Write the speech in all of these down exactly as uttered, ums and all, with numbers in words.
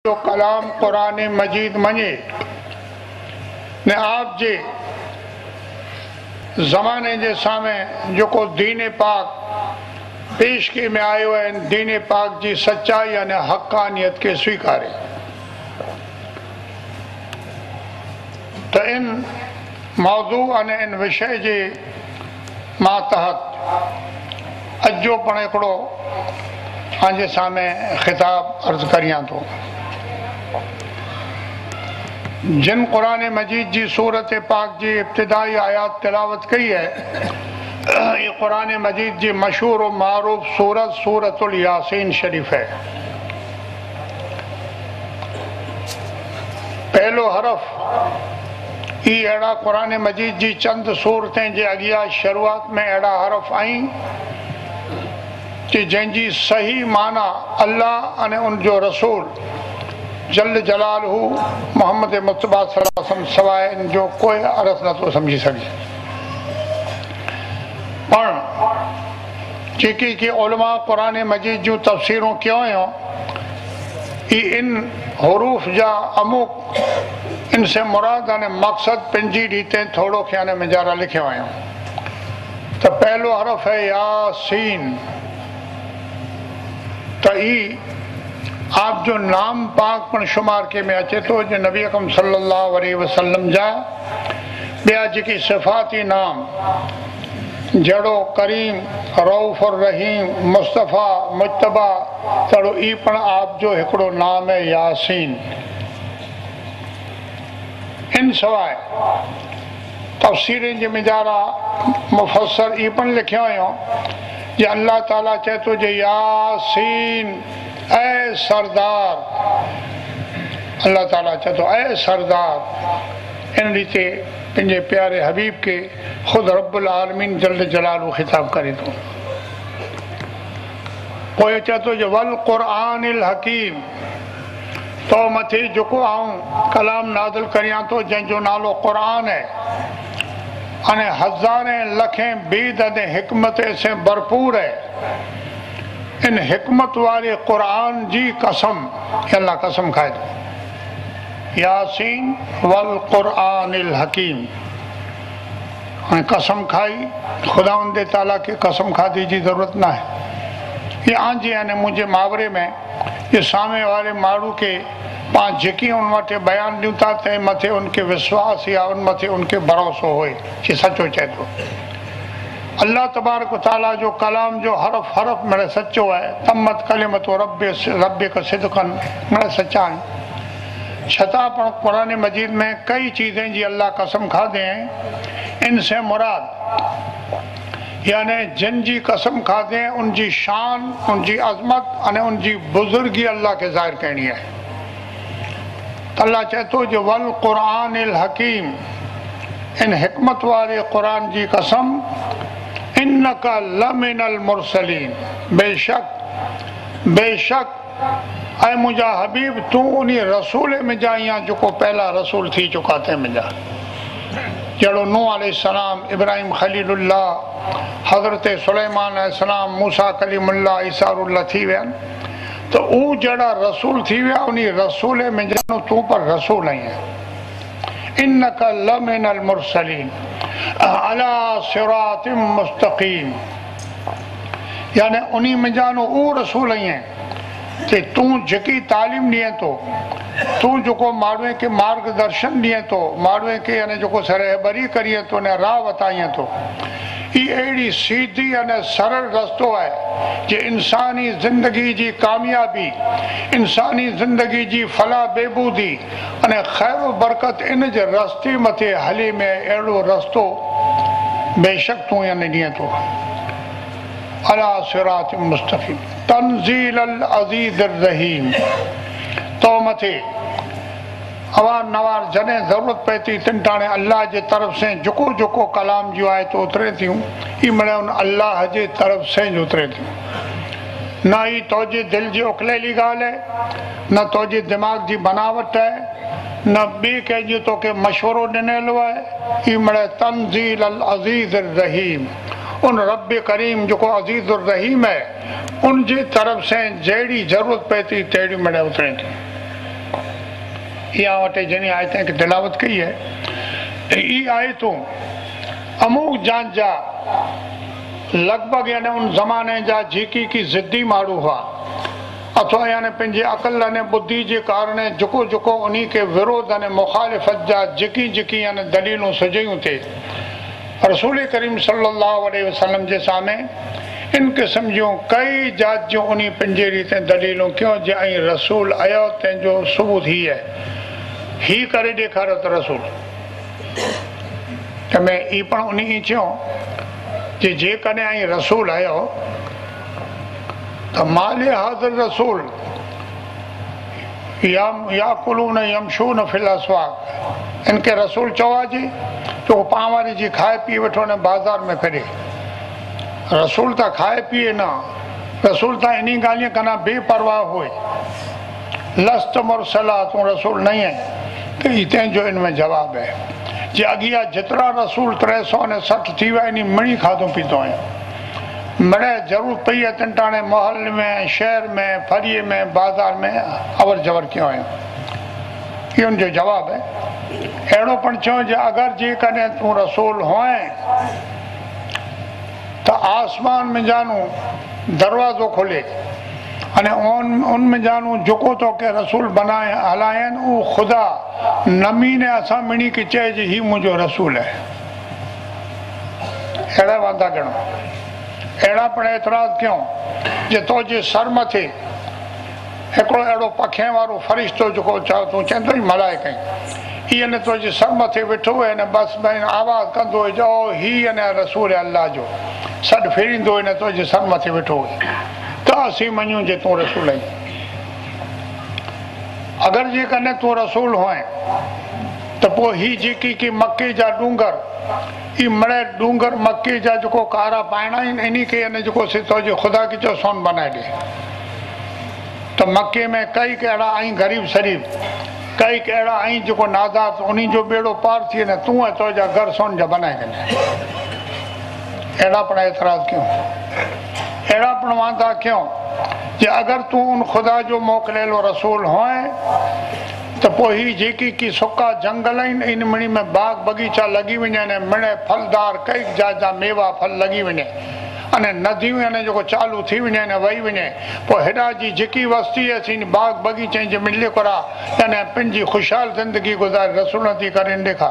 जो कलाम कुरान मजीद मञे ने आप जे ज़माने जे सामने जो को दीन पाक पेश के में आयो है, दीन पाक जी सच्चाई यानी हक्कानियत के स्वीकारे। तो इन मौजू अने इन विषय जे मातहत अजो पण हिकिड़ो पंहिंजे सामने खिताब अर्ज़ करियां तो। जिन कुरान मजीद जी सूरत पाक जी इब्तिदाई आयात तिलावत कई है, ये कुरान मजीद जी मशहूर और मारूफ सूरत सूरतुल यासीन शरीफ है। पहलो हरफ ई अड़ा कुरान मजीद जी चंद सूरतें जे अगिया शुरुआत में अड़ा हरफ आई कि जंहिंजी सही माना अल्लाह अने उनजो रसूल जल्ल जलालहू मोहम्मद मुस्तफा सल्लल्लाहु अलैहि वसल्लम सवाइ इन जो कोई अर्थ नथो समझी सके। पर जेकी कि उलमा कुरान मजीद जूं तफसीरूं क्यों हो, इन हुरूफ जा अमुक इनसे मुराद अने मकसद पंजी रीते थोड़ो ख्याने मिजारा लिखे आयो। तो पहलो हरफ है यासीन। तो ई आप जो नाम पाक पण शुमार के में अचे तो जो नबी अकरम सल्लल्लाहु अलैहि वसल्लम जा बिया जेकी सिफाती नाम जड़ो करीम रऊफ और रहीम मुस्तफ़ा मुज्तबा तड़ो ई पण आप जो हिकड़ो नाम है यासीन। इन सवाइ तफसीरें जे मिजारा मुफस्सर ई पण लिखियो हो जे अल्लाह ताला चए तो जे यासीन ऐ सरदार, अल्लाह ताला चए तो ऐ सरदार। इन रीते पंहिंजे प्यारे हबीब के खुद रब्बुल आलमीन जल्ल जलालहू खिताब करे तो। पोइ चए तो जो वल क़ुरआनिल हकीम, तो मथे जेको आऊं कलाम नाज़िल करियां तो जंहिंजो नालो क़ुरआन है अने हज़ारें लखें बीद अने हिकमत से भरपूर है। इन हिकमत वाले कुरान जी कसम, अल्लाह कसम खाए तो यासीन वल कुरआनिल हकीम। कसम खाई खुदा उन्दे ताला के कसम खादी जी जरूरत ना है। ये आंजी यानी मुझे मुहावरे में ये सामने वाले मारू के पांच जेकी उन मथे बयान ॾियूं था ते मथे उनके विश्वास या उन मथे उनके भरोसो होए कि सचो चए तो। अल्लाह तबारक व तआला जो कलाम जो हरफ हरफ मेरे सच्चो है। तम्मत कलिमत रब्बे रब्बे का सिद्क़न मेरे सच्चा है। छता पण कुरान मजीद में कई चीज़ें जी अल्लाह कसम खा दे हैं। इनसे मुराद यानी जिन जी कसम खा दे उनकी शान उनकी अजमत अने उनकी बुजुर्गी अल्लाह के ज़ाहिर करनी है। अल्लाह चए तो जो वल क़ुरआनिल हकीम, इन हिकमत वाले कुरान जी कसम, इन्नका लमिनल मुरसलीन, बेशक बेशक ऐ मुझा हबीब तू उन्हीं रसूल में जा या जो को पहला रसूल थी चुका थे में जा। जड़ो नूह अलैहिस्सलाम, इब्राहिम खलीलुल्लाह, हजरत सुलेमान अलैहिस्सलाम, मूसा कलीमुल्लाह, ईसा रुल्लाह थी विया तो ऊ जड़ा रसूल थी विया उन्हीं रसूल में जानो तू पर रसूल आई है। इन्नका लमिनल मुरसलीन अला सिरातिम मुस्तकीम, यानी उन्हीं में जानो ऊ रसूल आई है कि तू जेकी तालीम दिए तो तू जो को मारवे के मार्गदर्शन दिए तो मारवे के यानी जो को सरहबरी करिए तो ने राह बताइए तो ये अड़ी सीधी अने सरल रस्तो है जो इंसानी जिंदगी जी कामयाबी, इंसानी जिंदगी जी फला बेबूदी अने खैर बरकत इन जे रस्ते मथे हली में अड़ो रस्तो बेशक तू यानी दिए तो। अला सिरात मुस्तकीम तंजील अल अजीज रहीम। तो मथे अवार नवार जॾहिं ज़रूरत पए थी तिन टाणे अल्लाह जे तरफ़ से जेको जेको कलाम जो आहे तो उतरे थियूं ई मिड़े उन अल्लाह जे तरफ़ से जो उतरे थियूं। न ही तोजे दिल जी उकलेली ॻाल्हि है, न तोजे दिमाग़ जी बनावट है, न ॿी कंहिंजो तोखे मशवरो ॾिनल आहे। ई मिड़े तंज़ील अल अज़ीज़ रहीम, उन रब करीम जो को अजीज़ उर रहीम है उनकी तरफ से जहिड़ी ज़रूरत पए थी तहिड़ी मिड़े उतरे थी। इहा वटि जॾहिं आयत खे तिलावत कई है, ई आयतूं अमूक जात जा लगभग यानी उन ज़माने जा जेकी की ज़िद्दी माण्हू हुआ अथवा यानी पंहिंजे अकल अने बुद्धि जे कारण जेको जेको उन के विरोध अने मुखालिफ़त जा जेकी जेकी यानी दलीलूं सजयूं थे रसूल करीम सल्लल्लाहु अलैहि वसल्लम जे सामने इन क़िस्म जूं कई जात जूं उन पंहिंजे रीति दलीलूं क्यों जे ऐं रसूल आयो तंहिंजो सबूत ही है, ही करे ॾेखारियो त रसूल त में ई पण उन ई चयो जे जेकॾहिं ऐं रसूल आयो त माले हाज़िर रसूल या याकुलून यमशून फिल अस्वाक़, इनके रसूल चवाजे जो पाण वारी जी खाए पी वठो न बाज़ार में फिरे। रसूल त खाए पिए न, रसूल त इन ॻाल्हि कना बेपरवाह हुए। लस्त मुरसला, तूं रसूल नहीं है, त ही तंहिंजो इन में जवाब है जे अॻियां जेतिरा रसूल टे सौ ने सठि थी विया इन मणी खाधो पीतो आहिनि, मिड़े ज़रूरत पई आहे तिनटाणे महल में शहर में फरीअ में बाज़ार में अवर जवर कयो आहियूं, इहो उनजो जवाब है। अहिड़ो पण चयो जे अगरि जेकॾहिं तूं रसूल हुए त आसमान में जानू दरवाज़ो खोले अने उन उनमें जानू जेको तोखे रसूल बनाए हलायनि उहो ख़ुदा नमी ने असां मिणी खे चए जे ही मुंहिंजो रसूल है। अहिड़ा वादा करणो, अहिड़ा पण एतिराज़ कयूं जे तुंहिंजे सर मथे हिकिड़ो अहिड़ो पखे वारो फ़रिश्तो जेको चओ तूं चवंदो ई मलाइक आहीं, इहे न तुंहिंजे सर मथे वेठो हुए न बसि भई आवाज़ कंदो हुए जो ही अने रसूल अल्लाह जो सॾु फेरींदो हुए न तुंहिंजे सर मथे वेठो हुए त असीं मञूं जे तूं रसूल आहीं। अगरि जेकॾहिं तूं रसूल हुए त पोइ ही जेकी की मके जा डूंगर ई मिड़े डूंगर मके जा जेको कारा पाइणा आहिनि इन खे अने जेको तुंहिंजे ख़ुदा खे चओ सोन बनाए ॾे त मके में कई अहिड़ा आहीं ग़रीब शरीफ़, कई अहिड़ा आहीं जेको नादात उन जो बेड़ो पार थी वञे तूं ऐं तुंहिंजा घर सोन जा बनाए ॾिना। अहिड़ा पण एतिराज़ कयूं, अहिड़ा पण वादा कयूं जे अगरि तूं उन ख़ुदा जो मोकिलियलु रसूल हुए त पोइ ही जेकी की सुका जंगल आहिनि इन मिणी में बाग बगीचा लॻी वञनि, मिणे फलदार कई जात जा मेवा फल लॻी वञे अने नदियूं यानी जेको चालू थी वञे न वही वञे, पोइ हेॾा जी जेकी वस्ती असीं बाग बगीचे जे मिले करा यानी पंहिंजी ख़ुशहाल ज़िंदगी गुज़ारे रसूल थी करे ॾेखार।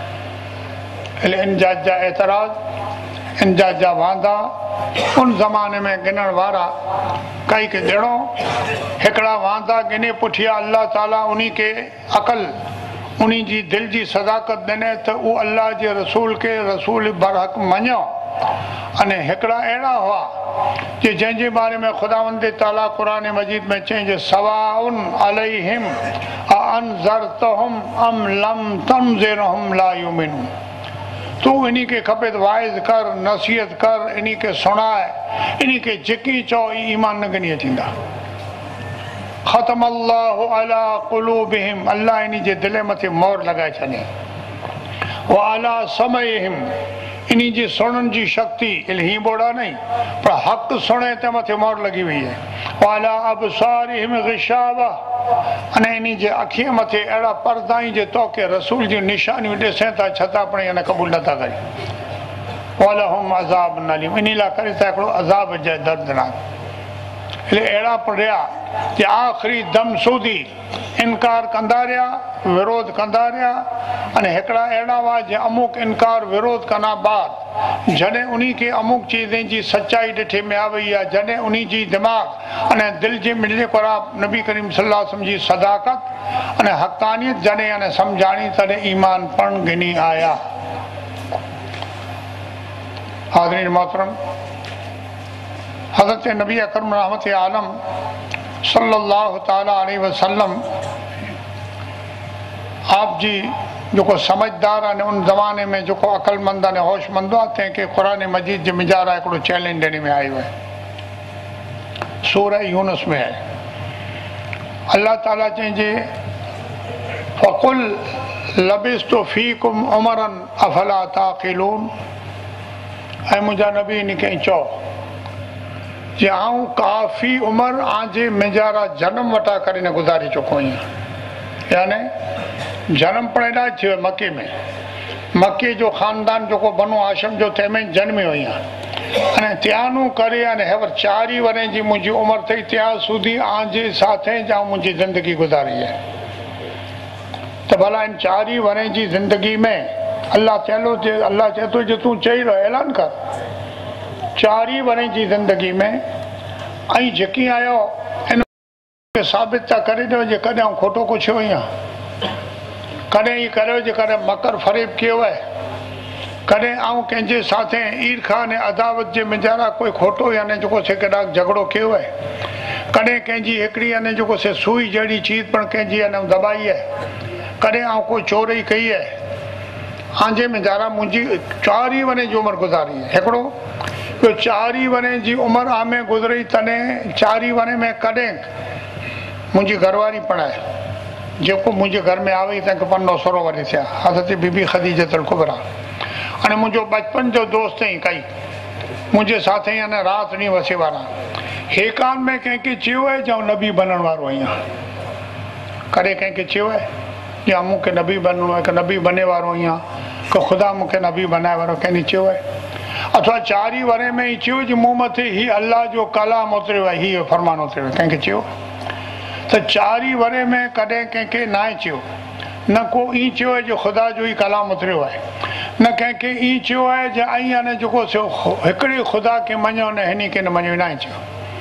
हले इन जात जा एतिराज़, इन जात जा वादा उन ज़माने में गिनण वारा कई के ॾिणो हिकिड़ा वादा गिने पुठियां अल्लाह ताला उन्ही के अकल उन्ही जी दिलि जी सदाकत ॾिने त उहो अल्लाह जे रसूल के रसूल बरहक़ मञो। अने हिकिड़ा अहिड़ा हुआ कि जंहिंजे बारे में ख़ुदावंद ताला क़ुरान मजीद में चई जे सवाउन अलैहिम अअनज़रतहुम अम लम तंज़िरहुम ला युमिनून, तूं इन्ही के खपे त वाइज़ कर नसीहत कर इन्ही के सुणाए इन्ही के जेकी चओ ईमान न गिनी थींदा। ख़तम अल्लाहु अला क़ुलूबिहिम, अल्लाह इन्ही जे दिलि मथे मोहर लॻाए छॾे, व अला समइहिम, इन्ही जी सुणनि जी शक्ति इल्ही बोड़ा नहीं पर हक़ सुणे ते मथे मोहर लगी हुई है, व अला अबसारिहिम ग़िशावा, अने इन्ही जे अखीअ मथे अहिड़ा परदा जे तोखे रसूल जी निशानियूं ॾिसे था छता पण हिन क़बूल नथा कनि। वलहुम अज़ाबुन अलीम, इन लाइ करे त हिकिड़ो अज़ाब जे दर्दनाक। એટલે अहिड़ा पढ़िया कि आख़िरी दम सूदी इनकार कंदा रहिया, विरोध कंदा रहिया अने हिकिड़ा अहिड़ा हुआ जे अमुक इनकार विरोध कना बाद जॾहिं उन्ही खे अमुक चीज़ें जी सचाई ॾिठे में आ वई आहे, जॾहिं उन्ही जी दिमाग़ अने दिलि जे मिले करा नबी करीम सल्लल्लाहु अलैहि वसल्लम जी सदाकत अने हक़ानियत जॾहिं अने सम्झाणी तॾहिं ईमान पण गिनी आया। हाज़रीन मोहतरम, हज़रत नबी अकरम रहमत आलम सल्लल्लाहु ताला अलैहि वसल्लम आप जी जो समझदार आने उन ज़माने में जो अक़लमंद आने होशमंद आहे तंहिंखे क़ुरान मजीद जे मिजारा हिकिड़ो चैलेंज ॾियण में आयो आहे। सूरह यूनुस में आहे अल्लाह ताला चई जे फ़क़ुल लबिस्तु फ़ीकुम उमरन अफ़ला ताक़िलून, ऐं मुंहिंजा नबी इन खे चओ जे आऊं काफ़ी उमिरि आजे मिजारा जनम वटा करे न गुज़ारे चुको आहियां। यानी जन्म पण एॾा थी वियो मके में, मके जो ख़ानदान जेको बनो हाशिम जो तंहिंमें जनमी हुई अने त्यानू करे अने हेवर चारी वरे जी मुंहिंजी उमिरि थी त्यार सुधी आंजे साथे जा मुंहिंजी ज़िंदगी गुज़ारी है। तो भला इन चारी वरे जी ज़िंदगी में अल्लाह चलो जे अल्लाह चए थो जे तूं चई रहो ऐलान कर चारी वरे जी ज़िंदगी में ऐं जेकी आयो इन साबित था करे ॾियो जे कॾहिं आउं खोटो कुझु हुई कॾहिं ई करियो जे कॾहिं मकर फरेब कयो आहे, कॾहिं आउं कंहिंजे साथे ईर्खा ने अदावत जे मिजारा कोई खोटो यानी जेको से कॾहिं झगड़ो कयो आहे, कॾहिं कंहिंजी हिकिड़ी यानी जेको से सुई जहिड़ी चीज़ पण कंहिंजी यानी दबाई आहे, कॾहिं आउं कोई चोरी कई आहे, आंजे मिजारा मुंहिंजी चारी वरे जी उमिरि गुज़ारी आहे। हिकिड़ो ॿियो चारी वरे जी उमिरि आमे गुज़री तॾहिं चारी वरे में कॾहिं मुंहिंजी घरवारी पण आहे जेको मुंहिंजे घर में आवे तंहिंखे पन्नो सोरो वरी थिया हज़रत बीबी ख़दीजतुल कुबरा अने मुंहिंजो बचपन जो दोस्त ई कई मुंहिंजे साथे अने राति ॾींहुं वसे वारा हेकान में कंहिंखे चयो आहे जो नबी बनण वारो आहियां, कॾहिं कंहिंखे चयो आहे या मूंखे नबी बनणो आहे, नबी बने वारो आहियां, को ख़ुदा मूंखे नबी बनाए वारो कंहिं चयो आहे, अथवा चारी वरे में ई चयो जे मूं मथे ही अल्लाह जो कलाम उतरियो आहे, हीअ फरमान उतरियो आहे, कंहिंखे चयो त चारी वरे में कॾहिं कंहिंखे न आहे चयो, न को ई चयो आहे जो ख़ुदा जो ई कलाम उतरियो आहे, न कंहिंखे ई चयो आहे जे ऐं यानी जेको हिकिड़े ख़ुदा खे मञो न हिन खे न मञो, न आहे चयो।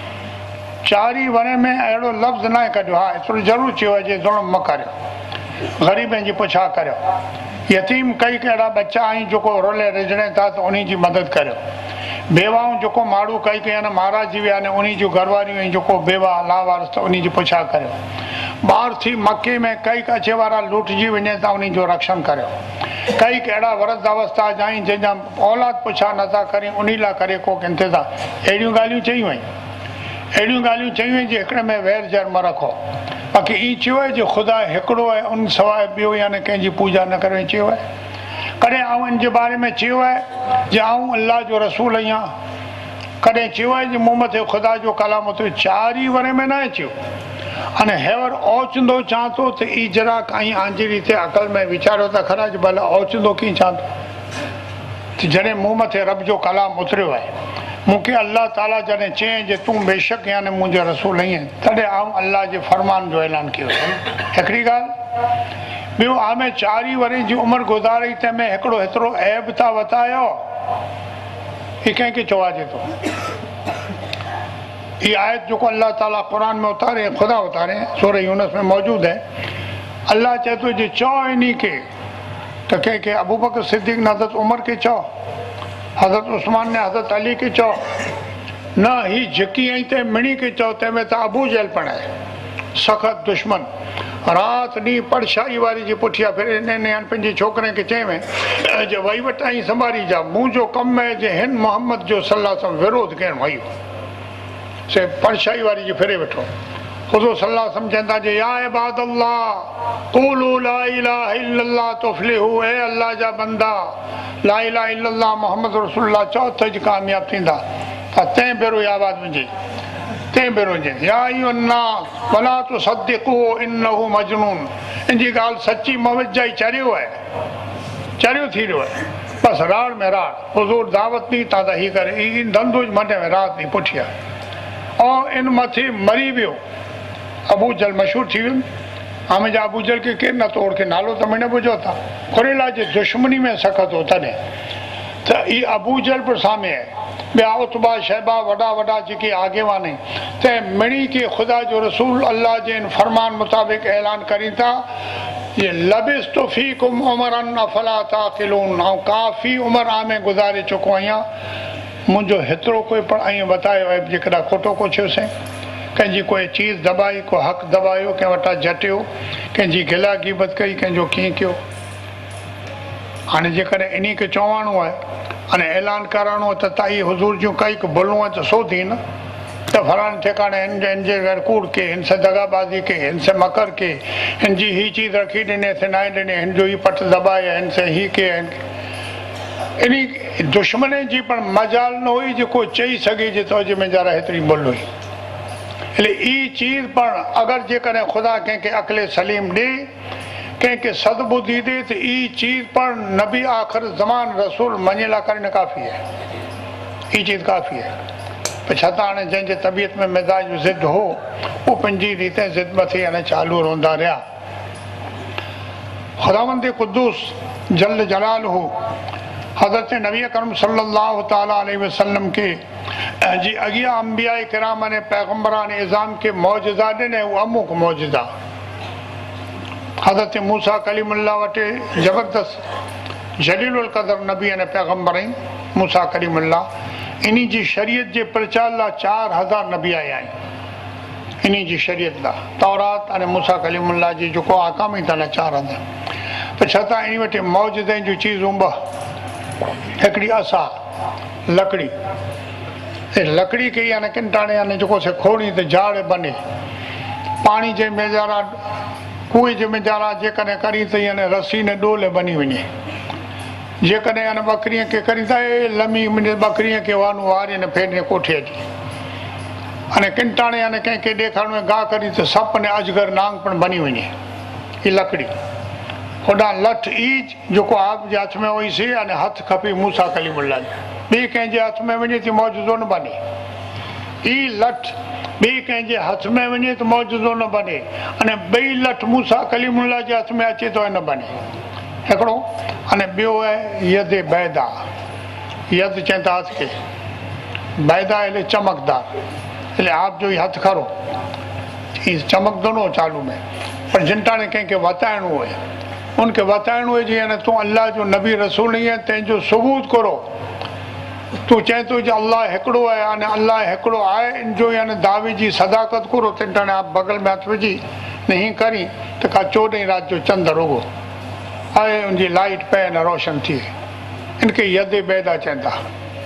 चारी वरे में अहिड़ो लफ़्ज़ न आहे कढियो, हा एतिरो ज़रूरु चयो आहे जे ज़ुल्म म करियो, ग़रीबनि जी पुछा करियो, यतीम कई कहिड़ा बच्चा आहिनि जेको रोले रिझणे था त उन जी मदद करियो, बेवाऊं जेको माण्हू कई कई आहिनि महाराज जी विया आहिनि उन जूं घरवारियूं आहिनि जेको बेवा लावारस त उन जी पुछा करियो, ॿार थी मके में कई कचे वारा लुटिजी वञे त उन जो रक्षण करियो, कई कहिड़ा वरद अवस्था जा आहिनि जंहिंजा औलाद पुछा नथा करियूं उन लाइ करे को इंतज़ार, अहिड़ियूं ॻाल्हियूं चयूं आहिनि, अहिड़ियूं ॻाल्हियूं चयूं आहिनि जे हिकिड़े में वैर जर्म रखो, बाक़ी ई चयो आहे जो ख़ुदा हिकिड़ो आहे उन सवाइ ॿियो यानी कंहिंजी पूॼा न करे चयो आहे। कॾहिं आउं इन जे बारे में चयो आहे जे आउं अल्लाह जो रसूल आहियां, कॾहिं चयो आहे जे मूं मथे ख़ुदा जो कलाम उतरियो, चारी वरे में न आहे चयो, अने हेवर ओचंदो चां थो त इजरा काई आंजी रीते अकल में वीचारियो त खरा जे भला ओचंदो कीअं चां थो त जॾहिं मूं मथे रब जो कलाम उतरियो आहे, मूंखे अल्लाह ताला जॾहिं चयईं जे तूं बेशक यानी मुंहिंजो रसूल आहीं तॾहिं आउं अल्लाह जे फरमान जो ऐलान कयो। हिकिड़ी ॻाल्हि ॿियो आमे चारी वरे जी उमिरि गुज़ारी तंहिंमें हिकिड़ो हेतिरो ऐब था वतायो ही कंहिंखे चवाइजे थो, हीअ आयत जेको अल्लाह ताला क़ुर में उतारे ख़ुदा उतारे सूरह यूनुस में मौजूदु है, अल्लाह चए थो जे चओ इन खे त कंहिंखे अबू बकर सिद्दीक़ ने हज़रत उमर खे चओ, हज़रत उस्मान ने हज़रत अली खे चओ, न ही झकी आई ते मिणी खे चओ, तंहिंमें त अबू जहल पण आहे सख़त दुश्मन, राति ॾींहुं परछाई वारी जी पुठियां फिरे पंहिंजी छोकिरे खे चई जे वही वटि आई संभाली जा, मुंहिंजो कमु आहे जे हिन मोहम्मद जो सलाह सां विरोध करणु वई से परछाई वारी जी फिरे वेठो, हुज़ूर सल्लल्लाहु अलैहि वसल्लम चवंदा जे या इबाद अल्लाह क़ूलू ला इलाहा इल्लल्लाह तुफ़्लिहू, ए अल्लाह जा बंदा ला इलाहा इल्लल्लाह मोहम्मद रसूलुल्लाह चओ त ज कामयाब थींदा, त तंहिं भेरो इहा आवाज़ मुंहिंजी तंहिं भेरो हुजे या अय्युहन्नास वला तुसद्दिक़ू इन्नहु मजनून, इन जी ॻाल्हि सची मवजा ई चरियो आहे, चरियो थी रहियो आहे, बसि राड़ में राड़ हुज़ूर दावत ॾी था त हीअ करे ई धंधो मटे में राति ॾींहुं पुठियां, ऐं इन मथे मरी वियो अबू जल मशहूरु थी वियो, हाणे जा अबू जल खे केरु न तोड़ खे नालो त मैंने ॿुधो था, खुरेला जे दुश्मनी में सख़त हो तॾहिं त ई अबू जल बि साम्हूं आहे, ॿिया उतबा शैबा वॾा वॾा जेके आगेवान आहिनि त मिणी के ख़ुदा जो रसूल अल्लाह जे इन फरमान मुताबिक़ ऐलान करीं था ये लबिस्तु फीकुम उमरन अफला ताक़िलून, ऐं काफ़ी उमिरि आमे गुज़ारे चुको आहियां, मुंहिंजो हेतिरो कोई पण ऐं बतायो आहे जेकॾहिं खोटो को थियोसीं, कंहिंजी कोई चीज़ दबाई, को हक़ दबायो, कंहिं वटां झटियो, कंहिंजी गिला ग़ीबत कई, कंहिंजो कीअं कयो। हाणे जेकॾहिं इन खे चवाइणो आहे अने ऐलान कराइणो आहे त ताई हुज़ूर जूं कई भुलूं आहे त सो थी न त फलाणे ठिकाणे हिन जे हिन जे घर कूड़ के, हिन से दगाबाज़ी के, हिन से मकर के, हिन जी हीअ चीज़ रखी ॾिने से न ॾिने, हिन जो हीअ पट दबाए, हिन से हीअ के, इन दुश्मन जी पण मजाल न हुई जेको चई सघे जे तुंहिंजे में जरा हेतिरी भुल हुई, એટલે એ ચીજ પણ અગર જે કરે ખુદા કંઈક અકલે સલીમ દે કંઈક સદબુદ્ધિ દે તો એ ચીજ પણ નબી આખર જમાન રસૂલ મञेला કરીને કાફી है, ये चीज़ काफ़ी है। पर छता हाणे जंहिंजे तबियत में मिजाज ज़िद हो वो पंहिंजी रीते ज़िद मथे हाणे चालू रहंदा रहिया। खुदावंद कुद्दूस जल जलाल हो हज़रत नबी करम सल्लल्लाहु ताला अलैहि वसल्लम के जी अॻियां अंबिया किराम ने पैगम्बरान इज़ाम के मौजज़ा ॾिने, वो अमुक मौजज़ा हज़रत मूसा कलीमुल्लाह वटि ज़बरदस्त जलीलुल क़दर नबी ने पैगम्बर आहिनि मूसा कलीमुल्लाह। इन्हीं जी शरीयत जे प्रचार लाइ चार हज़ार नबी आया आहिनि, इन्हीं जी शरीयत लाइ तौरात अने मूसा कलीमुल्लाह जी जेको आकाम ई अथनि चार हज़ार। पर छा इन वटि मौजज़े जूं चीज़ूं ॿ, हिकिड़ी असा लकड़ी, लकड़ी खे यानी किंटाणे यानी जेको से खोड़ी त झाड़ बने पाणी जे मेजारा कुएं जे मेजारा जेकॾहिं करी त यानी रसी ने डोल बनी वञे, जेकॾहिं यानी बकरीअ खे करी त लमी मुंहिंजे बकरीअ खे वानू वारे न फेरने कोठे अची अने किंटाणे यानी कंहिंखे ॾेखारणो आहे गाह करी त सप ने अजगर नांग पण बनी वञे। हीअ लकड़ी होॾां लठ ईज जेको आप जे हथ में हुईसीं अने हथ खपी मूसा कलीमुल्लाह जो, ॿिए कंहिंजे हथ में वञे त मौजूदो न बने। ई लठ ॿिए कंहिंजे हथ में वञे त मौजूदो न बने अने ॿई लठ मूसा कलीमुल्लाह जे हथ में अचे थो न बने हिकिड़ो। अने ॿियो आहे यद बैदा, यद चवनि था हथ खे, बैदा એટલે चमकदार, એટલે आप जो हथ खरो ई चमकदो न चालू में, पर जिनटाणे कंहिंखे वताइणो हुए उनखे वताइणो हुजे यानी तूं अल्लाह जो नबी रसूल नहीं है तंहिंजो सबूत करो। तूं चए थो जो अल्लाह हिकिड़ो आहे अने अल्लाह हिकिड़ो आहे इन जो यानी दावे जी सदाकत करो, तिनटाणे आप बगल में हथ विझी नहीं करी त का चोॾहीं राति जो चंद रुगो आहे उनजी लाइट पए न रोशन थिए, इनके यद बैदा चवनि था।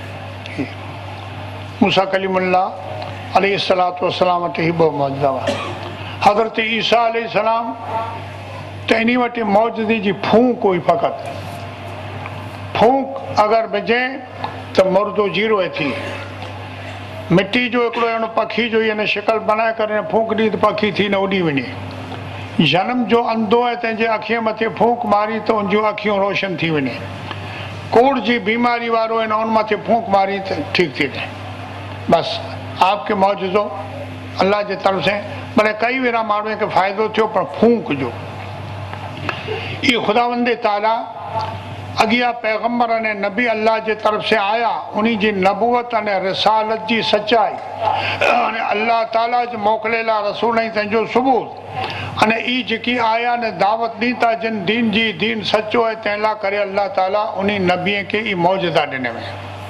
मूसा कलीमुल्लाह अलैहिस्सलातु वस्सलाम वटि ही ॿ मौजज़ा हुआ। हज़रत ईसा अलैहिस्सलाम त इन वटि मौजज़े जी फूंक हुई, फ़क़ति फूंक अगरि विझे त मुर्दो जीरो थी, मिट्टी जो हिकिड़ो अहिड़ो पखी जो यानी शिकल बनाए करे फूंक ॾी त पखी थी न उॾी वञे। जनम जो अंधो आहे तंहिंजे अखीअ मथे फूंक मारी त उन जूं अखियूं रोशन थी वञे। कोड़ जी बीमारी वारो आहे न उन मथे फूंक मारी त ठीकु थी वञे। बसि आपके मौजूदो अल्लाह जे तरफ़ से भले कई वेरा माण्हूअ खे फ़ाइदो थियो पर फूंक जो ये खुदावंद ताला अगिया पैगम्बर ने नबी अल्लाह जे तरफ से आया, उन्हीं जी नबूवत अने रिसालत जी सच्चाई अने अल्लाह ताला जो मोकलेला रसूल ऐं तंहिंजो सबूत अने ई जेकी आया ने दावत दी था जिन दीन जी दीन सच्चो है तंहिं लाइ करे अल्लाह ताला उन्हीं नबीअ खे ई मौजज़ा ॾिने में।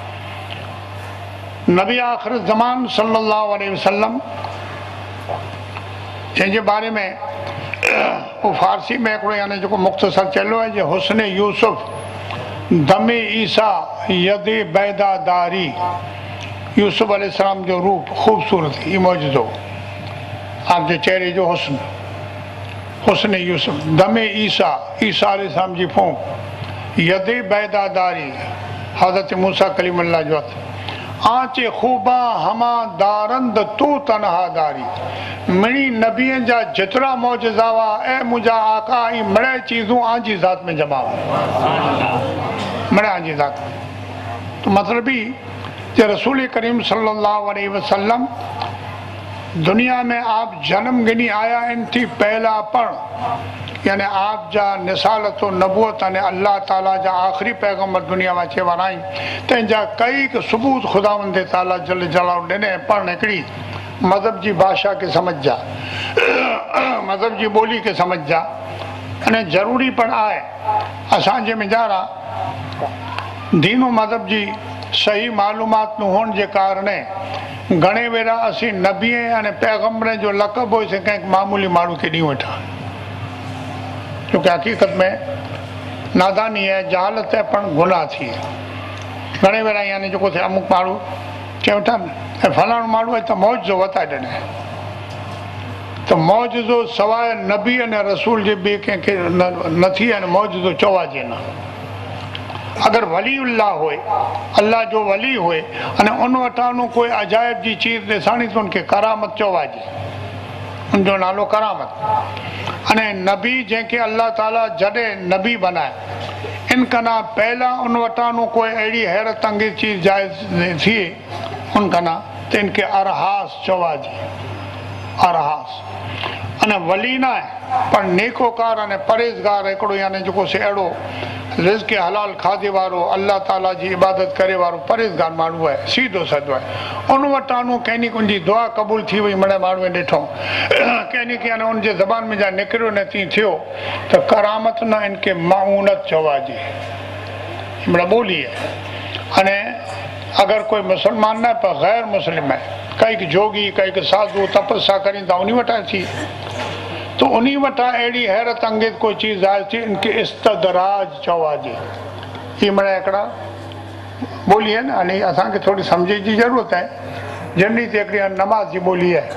नबी आख़िर ज़मान सल्लल्लाहु अलैहि वसल्लम जंहिंजे बारे में वो फारसी में हिकिड़ो यानी जेको मुख़्तसर चलो है जो हुस्न यूसुफ दमे ईसा यद बैदादारी, यूसुफ अलैहिस्सलाम जो रूप खूबसूरत ये मौजूदो आपके चेहरे जो हुस्न, हुस्न यूसुफ दमे ईसा ईसा अलैहिस्सलाम जी फूंक यद बैदादारी हज़रत मूसा कलीमुल्लाह जो हथ आचे खूबा हमा दारंद तू तनहादारी। मिणी नबियन जा जितरा मौजज़ा हुआ ए मुंहिंजा आका ई मड़े चीज़ूं आंजी ज़ात में जमा मड़े आंजी ज़ात। तो मतलब ही कि रसूल करीम सल्लल्लाहु अलैहि वसल्लम दुनिया में आप जन्म गिनी आया इन थी पहला पण यानी आप जा निसालत नबूत अने अल्लाह ताला जा आखिरी पैगम्बर दुनिया में अचे वारा आहिनि तंहिंजा कई सबूत खुदावंद ताला जल जलाल ॾिने। पण हिकिड़ी मज़हब जी भाषा के समझ जा, मज़हब जी ॿोली के समझ जा अने ज़रूरी पण आहे असांजे मिजारा दीनो मज़हब जी सही मालूमात न हुअण जे कारणे घणे भेरा असीं नबीअ अने पैगम्बर जो लक़ब हुइसीं कंहिं मामूली माण्हू खे ॾियूं वेठा, क्योंकि हकीकत में नादानी है जहालत है पण गुनाह थी घणे भेरा यानी जेको थिए अमुक माण्हू चए वेठा न ऐं फलाणो माण्हू आहे त मौजज़ो वताए ॾिने त मौजज़ो सवाइ नबी अने रसूल जे ॿिए कंहिंखे न थी अने मौजज़ो चवाइजे न। अगर वलीउल्लाह होए, अल्लाह जो वली होए अने उन वटानो कोई अजायब जी चीज़ ॾिसाणी तो उनके करामत चवाइजे, उनजो नालो करामत। अने नबी जंहिंखे अल्लाह ताला जॾहिं नबी बनाए इन कना पहला उन वटानो कोई अहिड़ी हैरत अंगेज चीज़ जायज़ थिए उन कना तो इनके अरहास चवाइजे, अरहास। अने वली न आहे पर नेकोकार अने परहेज़गार हिकिड़ो यानी जेको से अहिड़ो रिज़्क़ हलाल खाधे वारो अल्लाह ताला जी इबादत करे वारो परहेज़गार माण्हू आहे, सीधो साधो आहे। उन वटानो कंहिं उनजी दुआ क़बूल थी वई, मिड़े माण्हूअ ॾिठो कंहिं खे उनजे ज़बान में जा निकिरियो न थी थियो त करामत न इनके माऊनत चवाइजे, मिड़ा ॿोली आहे। अने अगर कोई मुसलमान न पर गैर मुस्लिम है, कई जोगी कई साधु तपस्या करी था उन वटा थी तो उन वटा अहिड़ी हैरत अंगेज कोई चीज़ आहे थी इनके इस्तदराज चवाइजे। ये मिड़ा हिकिड़ा ॿोली आहे न, हाणे असांखे थोरी सम्झ जी ज़रूरत आहे। जनरली ते हिकिड़ी नमाज़ जी ॿोली आहे,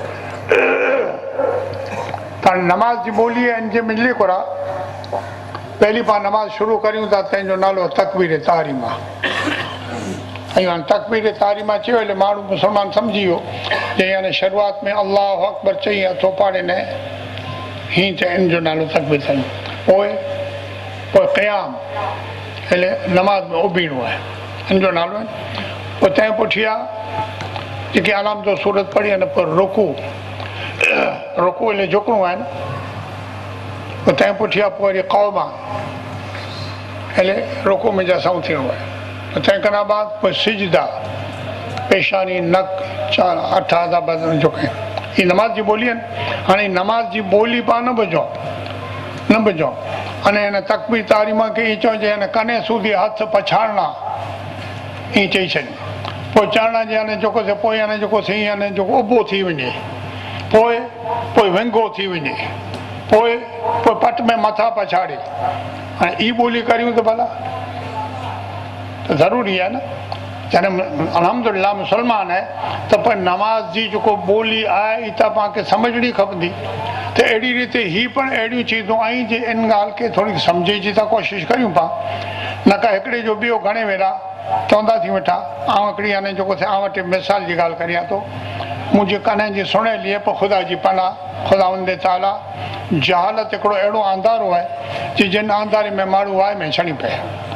त नमाज़ जी ॿोली आहे इन जे मिले कोरा पहली पाण नमाज़ शुरू करियूं था तंहिंजो नालो तकबीर तारीमा। ऐं हाणे तकबीर तारीमा चयो हले माण्हू मुस्लमान सम्झी वियो जे हाणे शुरूआत में अल्लाह अकबर चई हथो पाड़े न हीअं चए इन जो नालो तकबीर तारीमा। पोइ पोइ क़याम हले नमाज़ में उबीणो आहे इन जो नालो आहे। पोइ तंहिं पुठियां जेके आलाम जो सूरत पढ़ी आहे न पोइ रुकू रुकू हले झुकणो आहे न। पोइ तंहिं पुठियां पोइ वरी क़ौमा हले रुकू में जा सऊं थियणो आहे। तंहिं खां बाद पोइ सिजदा पेशानी नक चार अठ आधा बदन झुके। हीअ नमाज़ जी ॿोली आहिनि। हाणे नमाज़ जी ॿोली पाण न बुझो न बुझो अने हिन तकबीर तारीमा खे ईअं चइजे हिन कने सूधी हथ पछाड़ना ईअं चई छॾी। पोइ चढ़ण जे हाणे जेको से पोइ हाणे जेको सही हाणे जेको उबो थी वञे पोइ पोइ विंगो थी वञे पोइ पोइ पट में मथा पछाड़े। हाणे ई ॿोली करियूं त भला त ज़रूरी आहे न। जॾहिं अल्हम्दुलिल्लाह मुस्लमान आहे त पोइ नमाज़ जी जेको ॿोली आहे ई त पाण सम्झणी खपंदी। त अहिड़ी रीति हीअ पिणु अहिड़ियूं चीज़ूं आई जे इन ॻाल्हि खे थोरी सम्झे जी था कोशिशि करियूं पाण। न का हिकिड़े जो ॿियो घणे वेरा चवंदा थी वेठा। आउं हिकिड़ी हाणे जेको थिए आउं वटि मिसाल जी ॻाल्हि करियां थो। मुंहिंजे कन्हनि जी सुणियली पोइ ख़ुदा जी पनाह ख़ुदा उंदे ताला जहालत हिकिड़ो अहिड़ो अंधारो आहे जे जिन अंधारे में माण्हू वाए में छणी पए।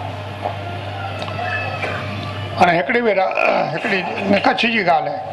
हाणे हिकिड़े भेरा हिकिड़ी कच्छ जी ॻाल्हि आहे।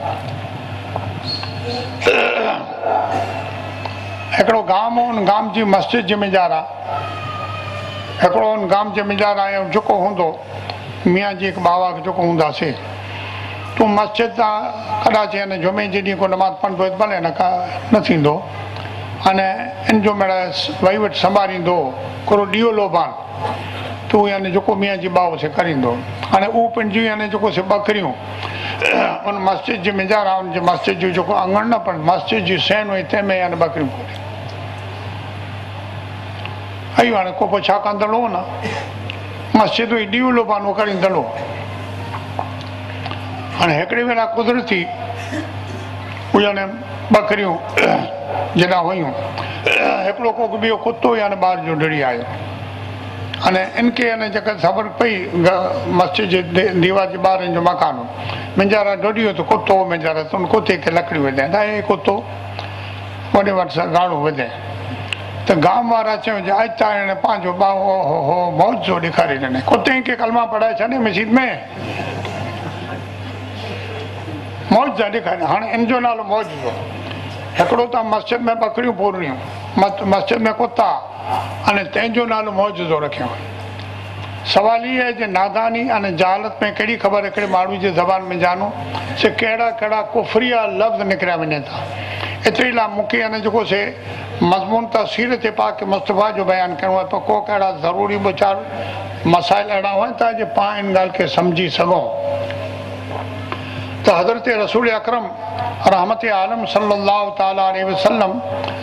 हिकिड़ो गाम हो उन गाम जी मस्जिद ज़िमेदार आहे। हिकिड़ो उन गाम ज़िमेदार आहे ऐं जेको हूंदो मियाँ जी हिकु बाबा जेको हूंदासीं तूं मस्जिद तां कॾहिं चई जुमे जे ॾींहुं को नमाज़ पढ़ंदो भले न का न थींदो। अने इन जो मिड़ा वही वटि संभालींदो हिकिड़ो ॾीओ लोबान तूं यानी जेको मियाँ जी बाबो से करींदो। हाणे उहो पंहिंजियूं यानी जेको से ॿकरियूं उन मस्जिद जी मिजार आहे उनजे मस्जिद जो जेको अंगण न पर मस्जिद जी सैन हुई तंहिंमें यानी ॿकरियूं खोले अई। हाणे को पोइ छा कंदड़ो न मस्जिद हुई ॾीओ लोबानो करींदड़ो। हाणे हिकिड़े भेरा कुदरती उहे हाणे ॿकरियूं जॾहिं हुयूं हिकिड़ो को ॿियो कुतो यानी ॿार जो डड़ी आयो। अने इनके अने जेका ख़बर पई मस्जिद जे दीवार जे ॿारनि जो मकान हो मुंहिंजा डोडियो त कुतो मुंहिंजा त उन कुते खे लकड़ियूं विधाईं त हे कुतो वॾे वटि सां गाड़ो विधाईं त गांव वारा चयो जे अॼु त हाणे पंहिंजो ॿाओ हो हो मौजो ॾेखारे ॾिनई कुते खे कलमा पढ़ाए छॾे मस्जिद में मौज ॾेखारे। हाणे इन जो नालो मौज जो हिकिड़ो त मस्जिद में ॿकरियूं पूरनियूं मस्जिद में कुता अने तंहिंजो नालो मौजूदो रखियो। सवाल इहो आहे जे नादानी अने जहालत में कहिड़ी ख़बर हिकिड़े माण्हू जे ज़बान में जानो से कहिड़ा कहिड़ा कुफरिया लफ़्ज़ निकिरिया वञनि था। एतिरे लाइ मूंखे अने जेको से मज़मून त सीरत पाक मुस्तफ़ा जो बयानु करिणो आहे पर को कहिड़ा ज़रूरी ॿ चारि मसाइल अहिड़ा हुअनि था जे पाण इन ॻाल्हि खे सम्झी सघूं। त हज़रत रसूल अकरम रहमत आलम सल्लल्लाहु ताला अलैहि वसल्लम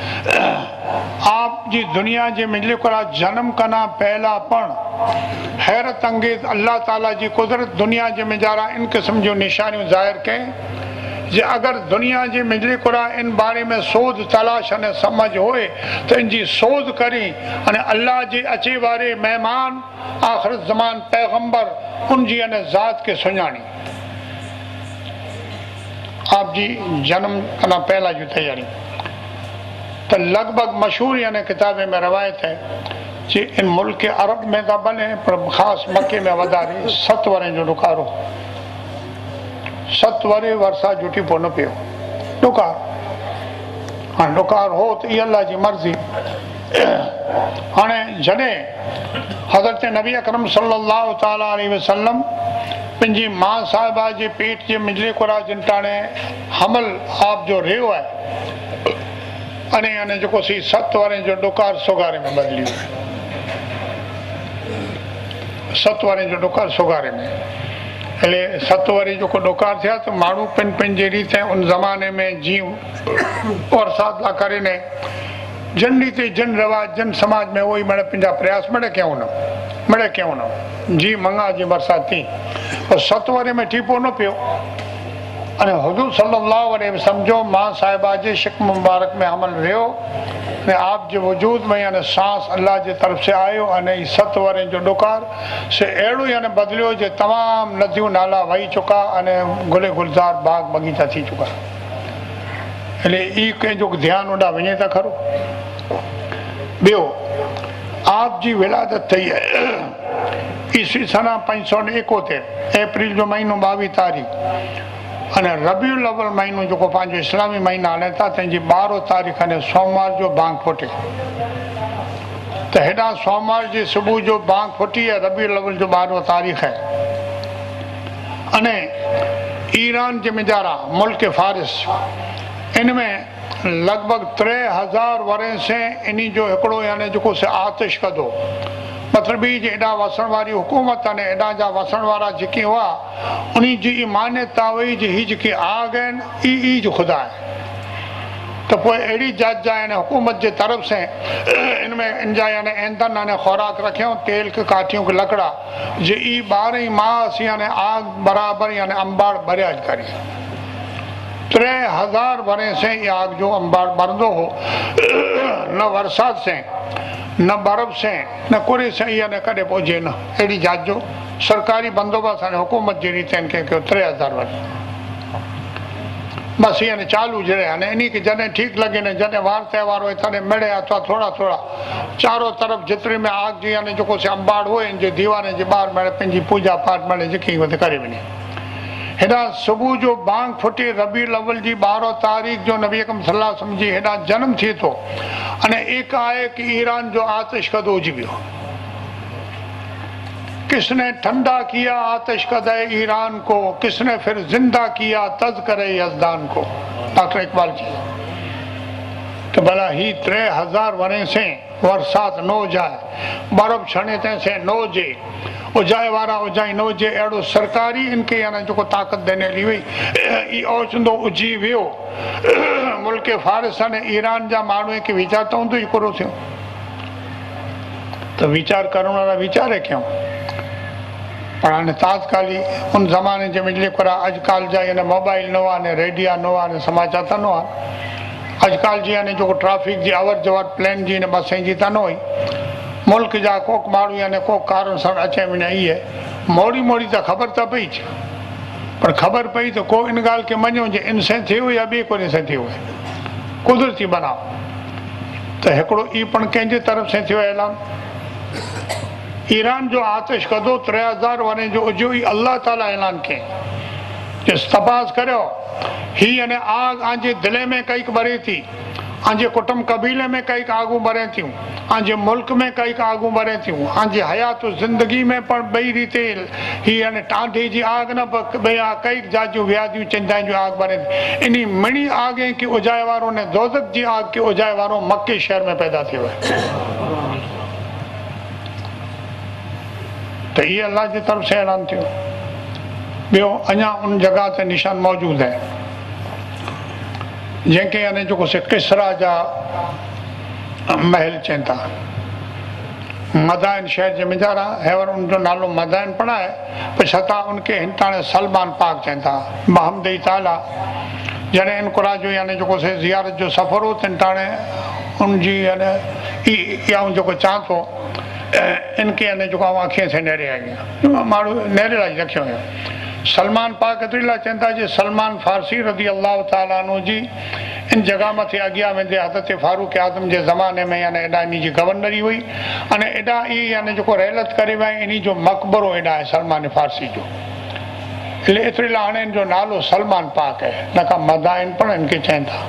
आप जी दुनिया जे मिले कोरा जन्म कना पहला पण हैरत अंगेज अल्लाह ताला जी कुदरत दुनिया जे मिजारा इन क़िस्म जो निशानियूं ज़ाहिर करें जे अगर दुनिया जी मिजली कुरा इन बारे में सोध तलाश अने समझ होए तो इनकी सोध करी अने अल्लाह जे अचे वारे मेहमान आखिर ज़मान पैगंबर उनजी अने ज़ात के सुञाणी। आप जी जन्म अना पहला जो तैयारी तो लगभग मशहूर यानी किताबे में रवायत है कि इन मुल्क अरब में तो बने पर ख़ास मक्के में वधारे सत वरे जो डुकारो सत वरे वर्षा जुटी पो न पियो डुकार। हाँ डुकार हो तो ये अल्लाह की मर्जी। हाँ जॾहिं हज़रत नबी अकरम सल्लल्लाहु ताला अलैहि वसल्लम पंहिंजी मां साहिबा जे पेट जे मिजली कुरा जिन टाणे हमल आप जो रहियो आहे अने अने जेको सी सत वारे जो डुकार सोगारे में बदली वियो। सत वारे जो डुकार सोगारे में हले सत वारी जो डुकार थिया तो माण्हू पिन पिन जी रीति उन ज़माने में जीव और साथ ला करे ने जन रीति जन रिवाज जन समाज में वही मैंने पंहिंजा प्रयास मड़े क्यों न मड़े क्यों न जी मंगा जी बरसाती और सत वारे में ठीपो न पियो अने हुजूर सल्लल्लाहु अलैहि वसल्लम जो मां साहिबा जे शिक मुबारक में अमल रहियो ने आप जे वजूद में यानी सांस अल्लाह जे तरफ से आयो अने सत वारे जो डुकार से अड़ो यानी बदलियो जे तमाम नदियों नाला वही चुका अने गुले गुलजार बाग बगीचा थी चुका। हले ई कंहिंजो ध्यान ओॾा वञे था खरो। ॿियो आप जी विलादत थी है ईस्वी सना पंज सौ इकोतेर अप्रैल जो महीनो ॿावीह तारीख़ अने रबीउल अव्वल महीनो जो पंहिंजो इस्लामी महीना हले था तंहिंजी ॿारहों तारीख़ अने सोमवार जो बांग फुटे तो हेॾा सोमवार जी सुबुह जो बांग फुटी है रबीउल अव्वल जो ॿारहों तारीख़ है अने ईरान जे मिजारा मुल्क फारिस इनमें लगभग टे हज़ार वरे से इन्हीं जो हिकिड़ो यानी जेको से आतिश कदो मतलब ही एडा वसण वारी हुकूमत ने एडा जा वसण वारा जेके हुआ उन्हीं जी मान्यता हुई जी ही जेके आग आहिनि ई ई जो खुदा है तो पोइ अहिड़ी जात जा यानी हुकूमत जे तरफ से इनमें इन जा यानी ईंधन यानी खुराक रखियो तेल के काठियों के लकड़ा जे ई ॿारहीं मास यानी आग बराबर यानी अंबाड़ बरियाज करी टे हजार वरे से ये आग जो अंबाड़ बरदो हो न बरसात से न बर्फ से न कुरे से या न कदे पहुंचे न अड़ी जात जो सरकारी बंदोबस्त है हुकूमत जी रीति के टे हजार वर बस यानी चालू जड़े है इन्हीं के जने ठीक लगे ने जने वार त्योहार हो तने मिले अथवा थोड़ा थोड़ा चारों तरफ जितने में आग जी यानी जो से अंबाड़ हो इन जे दीवाने जे बाहर मिले पंहिंजी पूजा पाठ मिले जेकी करे वञे हेॾा सुबुह जो बांग फुटी रबीउल अव्वल जी ॿारहों तारीख़ जो नबी अकरम सल्लल्लाहु अलैहि वसल्लम जी हेॾा जन्म थिए थो अने एकाएक ईरान जो आतिश कदो हुजी वियो। किसने ठंडा किया आतिश कदे ईरान को किसने फिर जिंदा किया तज़किरे यज़दान को डॉक्टर इकबाल जी। तो भला ही टे हजार वरे से बरसात नो जाए बर्फ छणे ते से नो जे उजाए वारा उजाई नो जे अड़ो सरकारी इनके यानी जो ताकत देने ली हुई ओचंदो उजी वियो मुल्क फारिस ने ईरान जा माण्हू के वीचार तो हूंदो ई पूरो थियो तो विचार करण वाला विचार है क्यों पर हाणे तात्काली उन ज़माने जे मिजले कुरा अजकल जा यानी मोबाइल नो आहे रेडियो नो आहे समाचार त नो आहे अजकल जी यानी जो ट्रैफिक जी अवर जवर प्लेन जी ने बसें जी त न हुई मुल्क जा कोक माण्हू यानी को कारण सां अचे वञे ई है मोड़ी मोड़ी त ख़बर त पई पर ख़बर पई तो को इन ॻाल्हि खे मञो जे इन से थी हुई या ॿिए कोने से थी हुई कुदरती बनाओ तो हिकिड़ो ई पण कंहिंजे तरफ़ से थियो ऐलान ईरान जो आतिश कदो टे हज़ार वरे जो जो ही अल्लाह ताला ऐलान कयईं तपास करियो ही यानी आग आंजे दिले में कई बरे थी आंजे कुटुंब कबीले में कई आगू बरे थियूं आंजे मुल्क में कई आगू बरे थियूं आंजे हयात जिंदगी में पण बई रीते ही यानी टांडे जी आग न बया कई जाजू व्याधियूं चिंता जो आग बरे इन्हीं मिणी आगे के उजाए वारों ने दोज़ख जी आग के उजाए वारों मक्के शहर में पैदा थियो है तो ये अल्लाह की तरफ से ऐलान थियो। ॿियो अञा उन जगह ते निशान मौजूद है जंहिंखे यानी जेको से किसरा जा महल चवनि था मदाइन शहर जे मिजारा हैवर उनजो नालो मदाइन पण आहे, पर छता उनखे हिंताणे सलमान पाक चवनि था। बहमदई ताला जॾहिं इनकुरा जो यानी जेको से ज़ियारत जो सफ़र हो तिनटाणे उनजी यानी इहा जेको चवां थो इनके यानी जेको अखियुनि से नेरे आई आहियां माण्हू नेरे लाइ रखियो हुयो। सलमान पाक एतिरी लाइ चवनि था जे सलमान फारसी रज़ी अल्लाह ताला अन्हु जी इन जगह मथे अॻियां वेंदे हज़रत फारूक आज़म जे ज़माने में यानी एॾा इन जी गवर्नरी हुई अने एॾा ई यानी जेको रहलत करे विया इन जो मक़बरो एॾा आहे सलमान फारसी जो। एतिरे लाइ हाणे इन जो नालो सलमान पाक आहे, न का मदाइन पण इनखे चवनि था।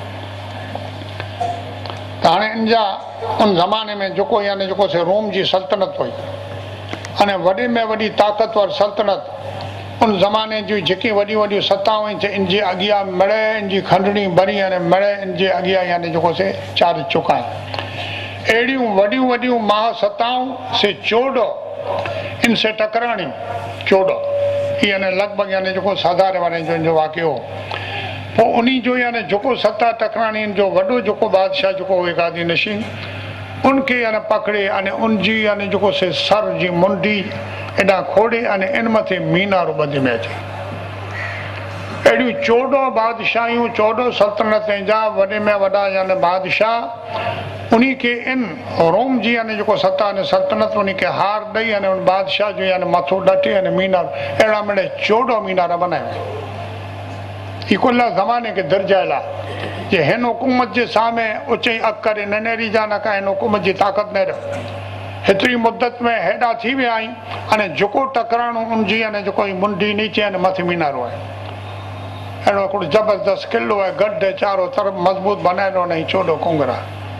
त हाणे इन जा उन ज़माने में जेको यानी जेको से रोम जी सल्तनत हुई अने वॾे में वॾी ताक़तवर सल्तनत उन ज़माने जी जेकी वॾियूं वॾियूं सताऊं इन जे अॻियां मिड़े इन जी खंडणी भरी अने मिड़े इन जे अॻियां यानी जेको से चार चुका आहिनि। अहिड़ियूं वॾियूं वॾियूं महासताऊं से चोॾो इनसे टकराणियूं चोॾो इहे यानी लॻभॻि यानी जेको साधारे वारे जो इन जो वाक़ियो पोइ उन जो यानी जेको सता टकराणी जो वॾो जेको बादशाह जेको हुए गादी नशीन उनखे यानी पकड़े अने उनजी यानी जेको से सर जी मुंडी एॾा खोड़े अने इन मथे मीनारो ॿध में अचे। अहिड़ियूं चोॾहं बादशाहियूं चोॾहं सल्तनतनि जा वॾे में वॾा यानी बादशाह उन्ही खे इन रोम जी यानी जेको सता अने सल्तनत उन्ही खे हार ॾेई अने उन बादशाह जो यानी मथो ॾटे अने मीनार अहिड़ा मिड़े चोॾहं मीनार बनाया। ही कुल ज़माने खे दर्जायल आहे जे हिन हुकूमत जे सामे ऊचे अख करे न नेरी जा न का हिन हुकूमत जी ताक़त न रहे। हेतिरी मुद्दत में हेॾा थी विया आहियूं अने जेको टकराणो उनजी अने जेको मुंडी नीचे अने मथे मीनारो आहे अहिड़ो हिकिड़ो ज़बरदस्त किलो आहे गॾु चारो तरफ़ मज़बूत बनाइणो न चोॾहं कुंगरा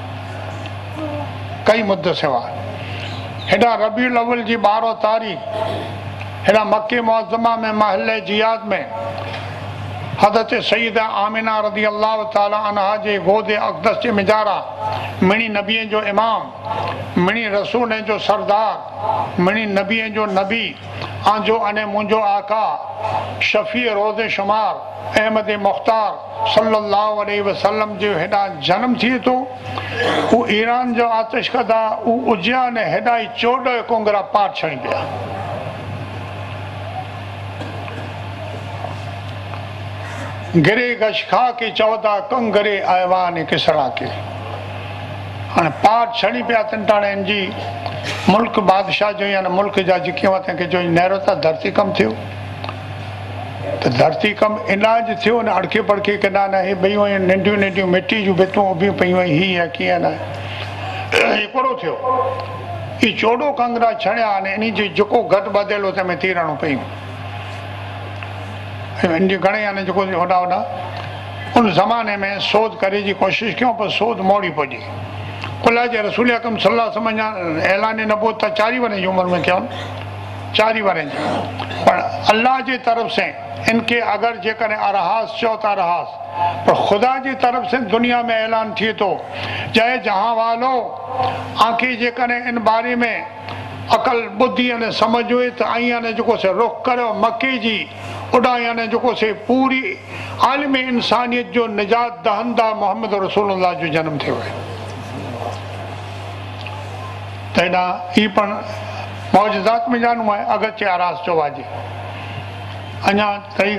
कई मुद्दत सेवा हेॾा रबीउल अव्वल जी ॿारहों तारीख़ हेॾा मके मुअज़्ज़मा में महल जियाद में हज़रत सईदा आमिना रज़ी अल्लाह ताला अन्हा जे गोदे अक़दस जे मिजारा मिणी नबीअ जो इमाम मिणी रसूल जो सरदार मिणी नबीअ जो नबी आंजो अने मुंहिंजो आका शफ़ी रोज़ शुमार अहमद मुख़्तार सल्लल्लाहु अलैहि वसल्लम जो हेॾा जनम थिए थो। हू ईरान जो आतिशकदा हू उज्जैन हेॾा ई चोॾहं कुंगरा पार छणी पिया। गिरे गशखा के चौदा कंगरे आयवान किसरा के हाणे पार छणी पिया तिनटाणे इन जी मुल्क बादशाह जो यानी मुल्क जा जेके तंहिंखे जो नहरो था धरती कम थियो त धरती कम इलाज थियो न अड़के पड़के केॾा न हे ॿई हुयूं नंढियूं नंढियूं मिटी जूं भितूं उभियूं पियूं हीअ आहे कीअं न हिकिड़ो थियो ही चोॾहं कंगरा छणिया अने इन जी जेको घटि ॿधियलु तंहिंमें तीरणूं पियूं इन जी घणे यानी जेको वॾा वॾा उन ज़माने में शोध करे जी कोशिशि कयूं पर शोध मोड़ी पुॼी। कुल जे रसूल अकरम सल्लल्लाहु अलैहि वसल्लम जा ऐलान नबूवत त चारि वरे जी उमिरि में कयूं चारि वरे जी पर अल्लाह जी तरफ़ से इनके अगरि जेकॾहिं अरहास चओ त अरहास पर ख़ुदा जी तरफ़ से दुनिया में ऐलान थिए थो जय जहां वालो आंखे जेकॾहिं इन बारे में अकल बुद्धि अने समझ हुए त आई अने जेको से रुख करियो मके जी उॾा यानी जेको से पूरी आलिम इंसानियत जो निजात दहंदा मोहम्मद रसूलुल्लाह जो जनम थियो आहे त हेॾा ही पण मौजज़ात में जानू आहे अगरचे आरास जो वाजे। अञा कई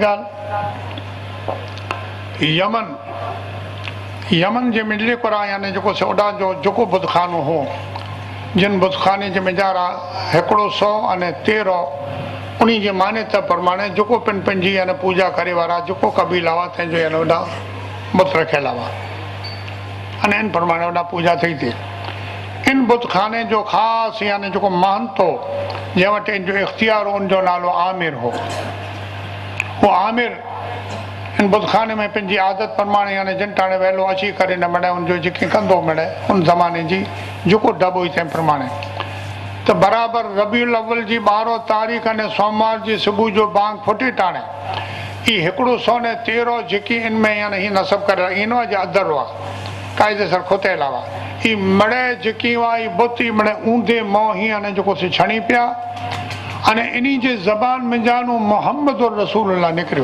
ॻाल्हि यमन यमन जे मिडले कुरा यानी जेको से उॾा जो जेको बुतखानो हो जिन बुतखाने जे मिजारा हिकिड़ो सौ अने तेरहं उन्ही जे मान्यता प्रमाणे जेको पिन पंहिंजी यानी पूजा करे वारा जेको कबीला हुआ तंहिंजो यानी वॾा बुत रखियल हुआ अने इन प्रमाणे वॾा पूजा थी थी। इन बुतखाने जो ख़ासि यानी जेको महंत हो जंहिं वटि इन जो इख़्तियार हो उनजो नालो आमिर हो। उहो आमिर इन बुतखाने में पंहिंजी आदत प्रमाणे यानी जिन टाणे वेलो अची करे न मिड़े उनजो जेके कंदो मिड़े उन ज़माने जी जेको डब हुई तंहिं प्रमाणे त बराबरि रबीउल अव्वल जी ॿारहों तारीख़ अने सोमवार जी सुबुह जो बांग फुटे टाणे ही हिकिड़ो सौ ने तेरहं जेकी इन में यानी ही नसब करे इन जे अदर हुआ क़ाइदे सर खुतियल हुआ ही मड़े जेकी हुआ ही बुत ही मड़े ऊंधे मोह ही अने जेको से छणी पिया अने इन्ही जे ज़बान में जानू मोहम्मद रसूलुल्लाह निकिरियो।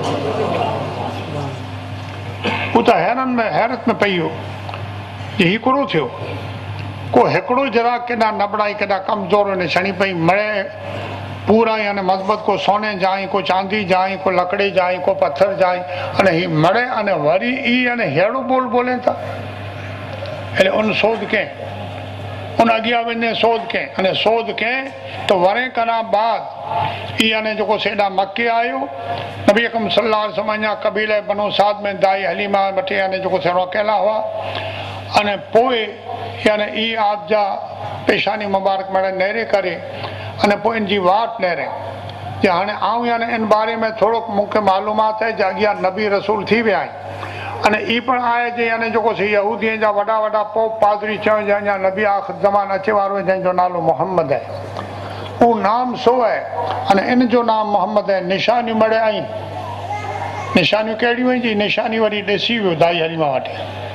हू त हैरन में हैरत में पई हो जे हिकिड़ो थियो को हिकिड़ो जरा केॾा नबड़ा केॾा कमज़ोर ने छणी पई मड़े पूरा यानी मज़बूत को सोने जाई को चांदी जाई को लकड़ी जाई को पत्थर जाई अने ही मड़े अने वरी ई अने हेड़ो बोल बोले था એટલે उन सोध के उन अगिया वने सोध के अने सोध के तो वरे करा बाद ई अने जो सेडा मक्के आयो नबी अकरम सल्लल्लाहु अलैहि वसल्लम कबीले बनो साद में दाई हलीमा बटे अने जो से रोकेला हुआ अने पोए यानी ई आज जा पेशानी मुबारक मड़े नेरे करे अने पोइ इनजी वाट नेरे जे हाणे आऊं यानी इन बारे में थोड़ो मूंखे मालूमात है जे अगिया नबी रसूल थी विया आहिनि अने ई पण आहे जे यानी जो से यहूदी जा वॾा वॾा पोप पादरी चयो जे अञा नबी आख़िर ज़मान अचे वारो जंहिंजो नालो मोहम्मद है वो नाम सो है अने इन जो नाम मोहम्मद है निशानियूं मड़े आहिनि निशानियूं कहिड़ियूं आहिनि जी निशानी वरी ॾिसी वियो दाई हलीमा वटि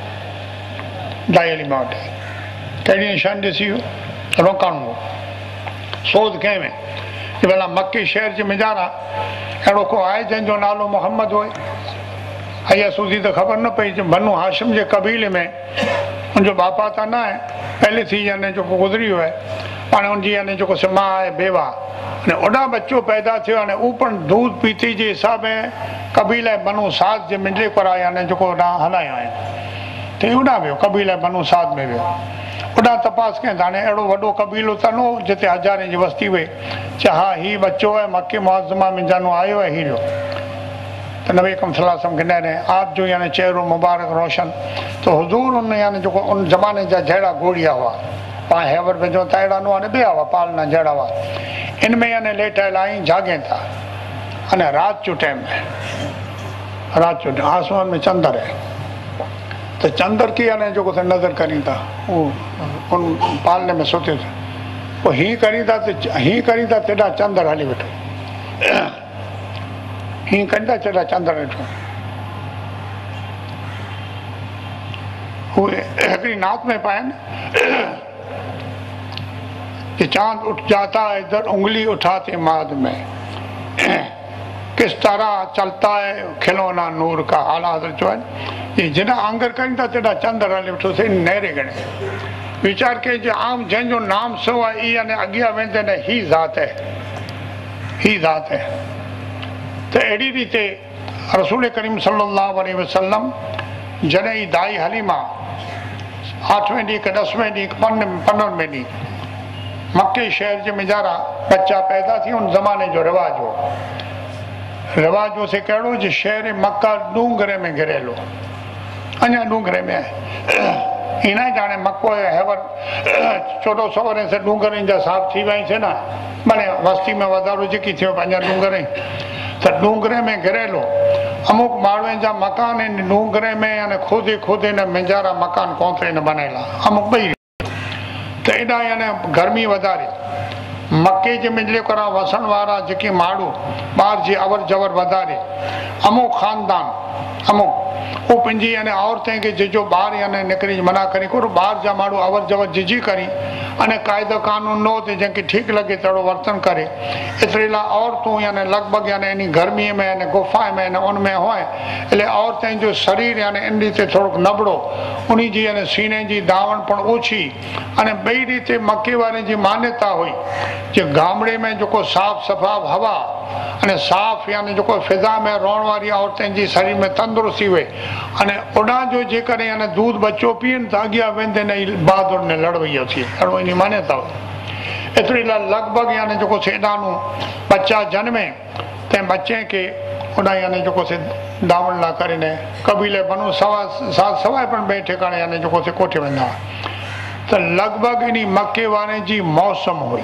दाई हलीमा वटि कहिड़ी निशानी ॾिसी वियो रोकाणो सोध कंहिं में कि भला मक्के शहर जे मिजारा अहिड़ो को आहे जंहिंजो नालो मोहम्मद होए अया सूदी तो खबर न पई बनु हाशिम जे कबीले में उनजो बापा त न आहे पहले थी यानी जो गुज़री वियो आहे पाण उनजी यानी जो मां आहे बेवा अने ओॾा बच्चो पैदा थियो अने ऊ पण दूध पीती जे हिसाब कबीले बनु साद जे मिंडे पर यानी जो हलाया आहिनि त ओॾा वियो कबीले बनु साद में वियो ओॾा तपास कयूं हाणे अहिड़ो वॾो कबीलो त न हो जिते हज़ारे जी वस्ती हुई चए हा ही बच्चो है मक्के मुअज़्ज़मा में जानो आयो है हीरो तो नबी अकरम सल्लल्लाहु अलैहि वसल्लम के नहरे आप जो यानी चेहरो मुबारक रोशन तो हुजूर उन यानी जो उन ज़माने जा जहिड़ा गोड़िया हुआ पाण हेवर भेजो त अहिड़ा न हुआ ॿिया हुआ पालना जहिड़ा हुआ इनमें यानी लेटायल आई जागे था अने रात जो टाइम है रात जो आसमान में चंदर है तो चंदर की यानी जो नज़र करी था वो उन पालने में सोते थे वो ही करी था तो ही करी था तेॾा चंदर हली वेठो ही कंदा तेॾा चंदर वेठो उहे हिकिड़ी नात में पाइनि कि चांद उठ जाता है इधर उंगली उठाते माद में किस तरह चलता है खिलौना नूर का आला हज़रत जो है ये जिना आंगर कहीं था तेरा चंद्र हले वेठो से नहरे गणे विचार के जो आम जंहिंजो नाम सो आहे ई अने अॻियां वेंदे ने ही ज़ात है ही ज़ात है तो अहिड़ी रीते रसूल करीम सल्लल्लाहु अलैहि वसल्लम जॾहिं ई दाई हलीमा आठवें ॾींहुं के ॾसवें ॾींहुं पन पंद्रहं में ॾींहुं मक्के शहर जे मिजारा बच्चा पैदा थी उन ज़माने जो रिवाज हो रिवाज हो से कहिड़ो जो शहर मक्का डूंगरे में घिरियलु अञा डूंगरे में आहे इन जाने मक्को हेवर चोॾहं सौ से डूंगरनि जा साफ़ थी विया से न माने वस्ती में वाधारो जेकी थियो अञा डूंगर त डूंगरे में घिरियलु अमुक माण्हुनि जा मकान आहिनि डूंगरे में यानी खोदे खोदे न मिंजारा मकान कोन्हे न बनायल आहे अमुक ॿई त एॾा यानी गर्मी वधारे मक्के जे मिंजरे करा वसण वारा जेके माण्हू ॿार जी अवर जवर वधारे अमुक ख़ानदान अमुक वो पंहिंजी यानी औरतें खे जिजो ॿार यानी निकिरी मना करी को ॿार जा माण्हू अवर जवर जिजी करी अने क़ाइदो कानून नो ते जंहिंखे ठीकु लॻे तहिड़ो वर्तन करे एतिरे लाइ औरतूं यानी लॻभॻि यानी इन गर्मीअ में यानी गुफ़ा में यानी उन में हुआ એટલે औरतें जो शरीर यानी इन रीते थोरो नबड़ो उन जी यानी सीने जी दावण पण ओछी अने ॿई रीते मके वारे जी मान्यता हुई जे गामड़े में जेको साफ़ सफ़ा हवा अने साफ़ यानी जेको फिज़ा में रहण वारी औरतें जी शरीर में तंदुरुस्ती हुए अने ओॾा जो जेकॾहिं यानी दूध बच्चो पीअनि त अॻियां वेंदे न बहादुर ने लड़वैयो थिए अहिड़ो इन मान्यता हुई एतिरी लाइ लॻभॻि यानी जेको सेडानूं बच्चा जनमे तंहिं बच्चे खे ओॾा यानी जेको से दावण लाइ करे न कबीले बनू सवा साल सवाइ पण ॿिए ठिकाणे यानी जेको से कोठे वेंदा हुआ त लॻभॻि इन मके वारे जी मौसम हुई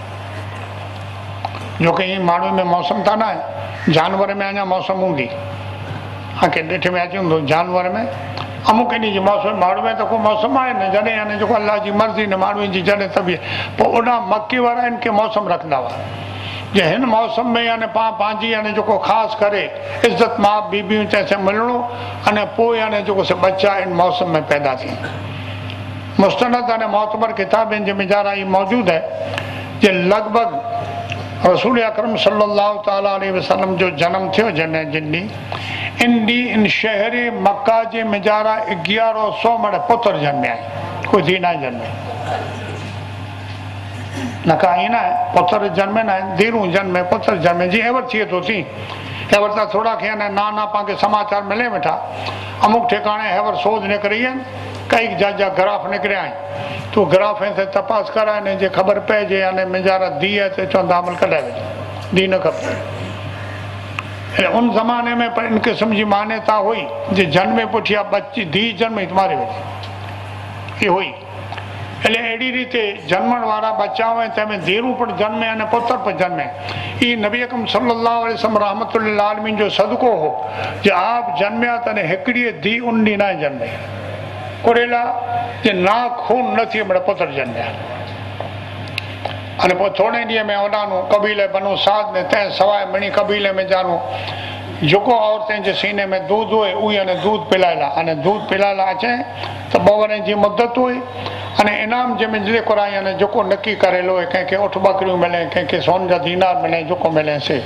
जो कि ईअं माण्हू में मौसम त न आहे जानवर में अञा मौसम हूंदी आखे ॾिठ में अची हूंदो जानवर में अमुक इन जी मौसम माण्हू में त को मौसम आहे न जॾहिं यानी जेको अलाह जी मर्ज़ी न माण्हुनि जी जॾहिं तबियत पोइ ओॾा मके वारा हिन खे मौसम रखंदा हुआ जे हिन मौसम में यानी पाण पंहिंजी यानी जेको ख़ासि करे इज़त मां बीबियूं तंहिंसां मिलणो अने पोइ यानी जेको से बच्चा इन मौसम में पैदा थी मुस्तनद अने मोतबर किताबनि जे मिजारा ई मौजूदु आहे जे लॻभॻि रसूल अकरम सल्लल्लाहु ताला अलैहि वसल्लम जो जन्म थियो जॾहिं जिन ॾींहुं इन ॾींहुं इन शहर मक्का जे मिजारा ग्यारह सौ मण पुत्र जन्मिया कोई धी न जन्मे न का ईअं न आहे पुत्र जन्मे न आहे धीरूं जन्मे पुत्र जन्मे जीअं एवर थिए थो थी हेवर त थोड़ा खे न ना ना पाण खे समाचार मिले वेठा अमुक ठिकाणे हेवर शोध निकिरी आहिनि कई जा जा ग्राफ निकिरिया आहिनि तूं ग्राफ ते तपास कराए न जे ख़बर पइजे यानी मुंहिंजा धीअ ते चवंदा अमल कढाए वेठो धी न खपे उन ज़माने में पर इन क़िस्म जी मान्यता हुई जे जन्मे पुठिया बच्ची धी जन्मे तुम्हारे वेठी ये हुई એટલે એડી રીતે જન્મણ વાળા બચ્ચા હોય તેમે ધીરું પણ જન્મે અને પુત્ર પણ જન્મે એ નબી અકરમ સલ્લલ્લાહુ અલૈહિ વસલ્લમ रहमतुल्लिल आलमीन जो सदको हो जे आप जन्मिया तने हिकड़ी धी उंडी ना जन्मे कोरेला जे ना खून નથી બડા પુત્ર જન્મ્યા અને પો થોડે દી में ઓડાનો કબીલે બનો સાદ ને તે સવાય મણી કબીલે में જાનો જોકો औरतें जे सीने में दूध होए उई ने दूध पिलायला અને दूध पिलायला अचे तो बवरे जी मदद होए અને इनाम जंहिंमें जे कराई अने जेको नकी करेलो है कंहिंखे उठ बकरियूं मिले कंहिंखे सोन जा दीनार मिले जेको मिले से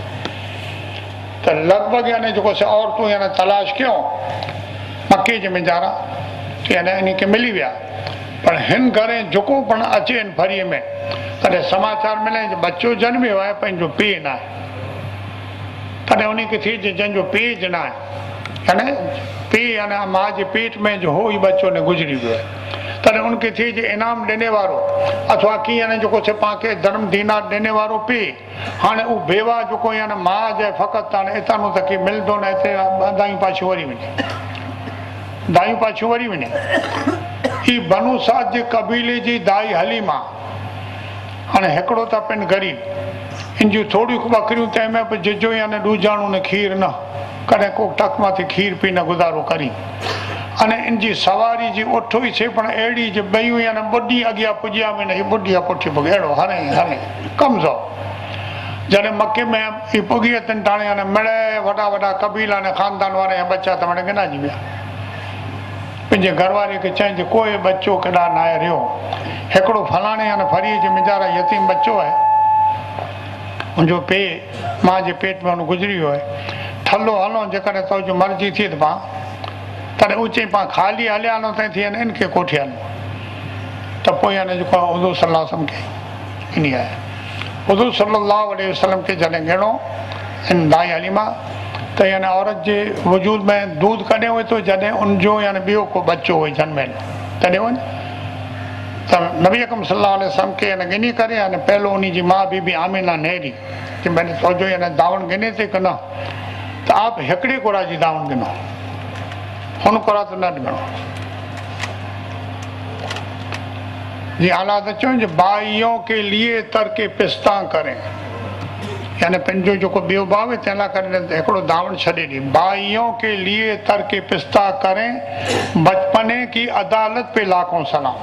त लॻभॻि यानी जेको से औरतूं यानी तलाश कयूं मके जे में जारा यानी इन खे मिली विया पर हिन घरे जेको पण अचे हिन फरीअ में तॾहिं समाचार मिले बच्चो जन्मियो आहे पंहिंजो पीउ न आहे तॾहिं उन खे थी जंहिंजो पीउ ज न आहे यानी पीउ यानी माउ जे पेट में जो हो ई बच्चो ने गुज़री वियो आहे तॾहिं उनखे थी जे इनाम ॾिने वारो अथवा कीअं यानी जेको से पाण खे धर्म दीनार ॾिने वारो पीउ हाणे उहो बेवा जेको यानी माउ जे फ़क़ति हाणे हितां त की मिलंदो न हिते दायूं पाछियूं वरी वञे दायूं पाछियूं वरी वञे ही बनु साद जे कबीले जी दाई हलीमा हाणे हिकिड़ो त पिन ग़रीब इन जूं थोड़ियूं बकरियूं तंहिंमें बि जिजो यानी ॾूजाणो न खीर न कॾहिं को टक माथे खीर पी न गुज़ारो करी अने इन जी सवारी जी उठ ई से पण अहिड़ी जे ॿियूं यानी ॿुॾी अॻियां पुॼिया में न हीअ ॿुॾी आहे पुठी पुॻे अहिड़ो हणे हणे कमज़ोर जॾहिं मके में ही पुॻी अथनि टाणे हाणे मिड़े वॾा वॾा कबीला ने ख़ानदान वारा या बच्चा त हाणे गिनाइजी विया पंहिंजे घरवारी खे चई जे कोई बच्चो केॾा न आहे रहियो हिकिड़ो फलाणे यानी फरीअ जे मिजारा यतीम बच्चो आहे मुंहिंजो पे मां जे पेट में हुन गुज़री वियो आहे थलो हलो जेकॾहिं तुंहिंजो मर्ज़ी थिए त पाण तॾहिं ऊचे पाण ख़ाली हलिया हलो ताईं थी इन खे कोठे हलो त पोइ यानी जेको आहे हुज़ूर सल्लल्लाहु अलैहि वसल्लम खे इन आहे हुज़ूर सल्लल्लाहु अलैहि वसल्लम खे जॾहिं ॻणो इन दाई हलीमा त यानी औरत जे वजूद में दूध कॾहिं हुए थो जॾहिं उनजो यानी ॿियो को बच्चो हुई जन्मेल तॾहिं वञ त नबी अकरम सल्लल्लाहु अलैहि वसल्लम खे यानी गिनी करे यानी पहिलो उन जी माउ बीबी आमिना नेरी कि मैंने सोचो यानी दावण गिने थे कि न त आप हिकिड़े कोरा जी दावण गिनो हुन कोरा त न गिनो जी हालात चयो जे भाइयों के लिए तरके पिस्ता करें यानी पंहिंजो जेको ॿियो भाउ आहे तंहिं लाइ करे हिकिड़ो दावण छॾे ॾे भाइयों के लिए तरके पिस्ता करें बचपने की अदालत पे लाखों सलाम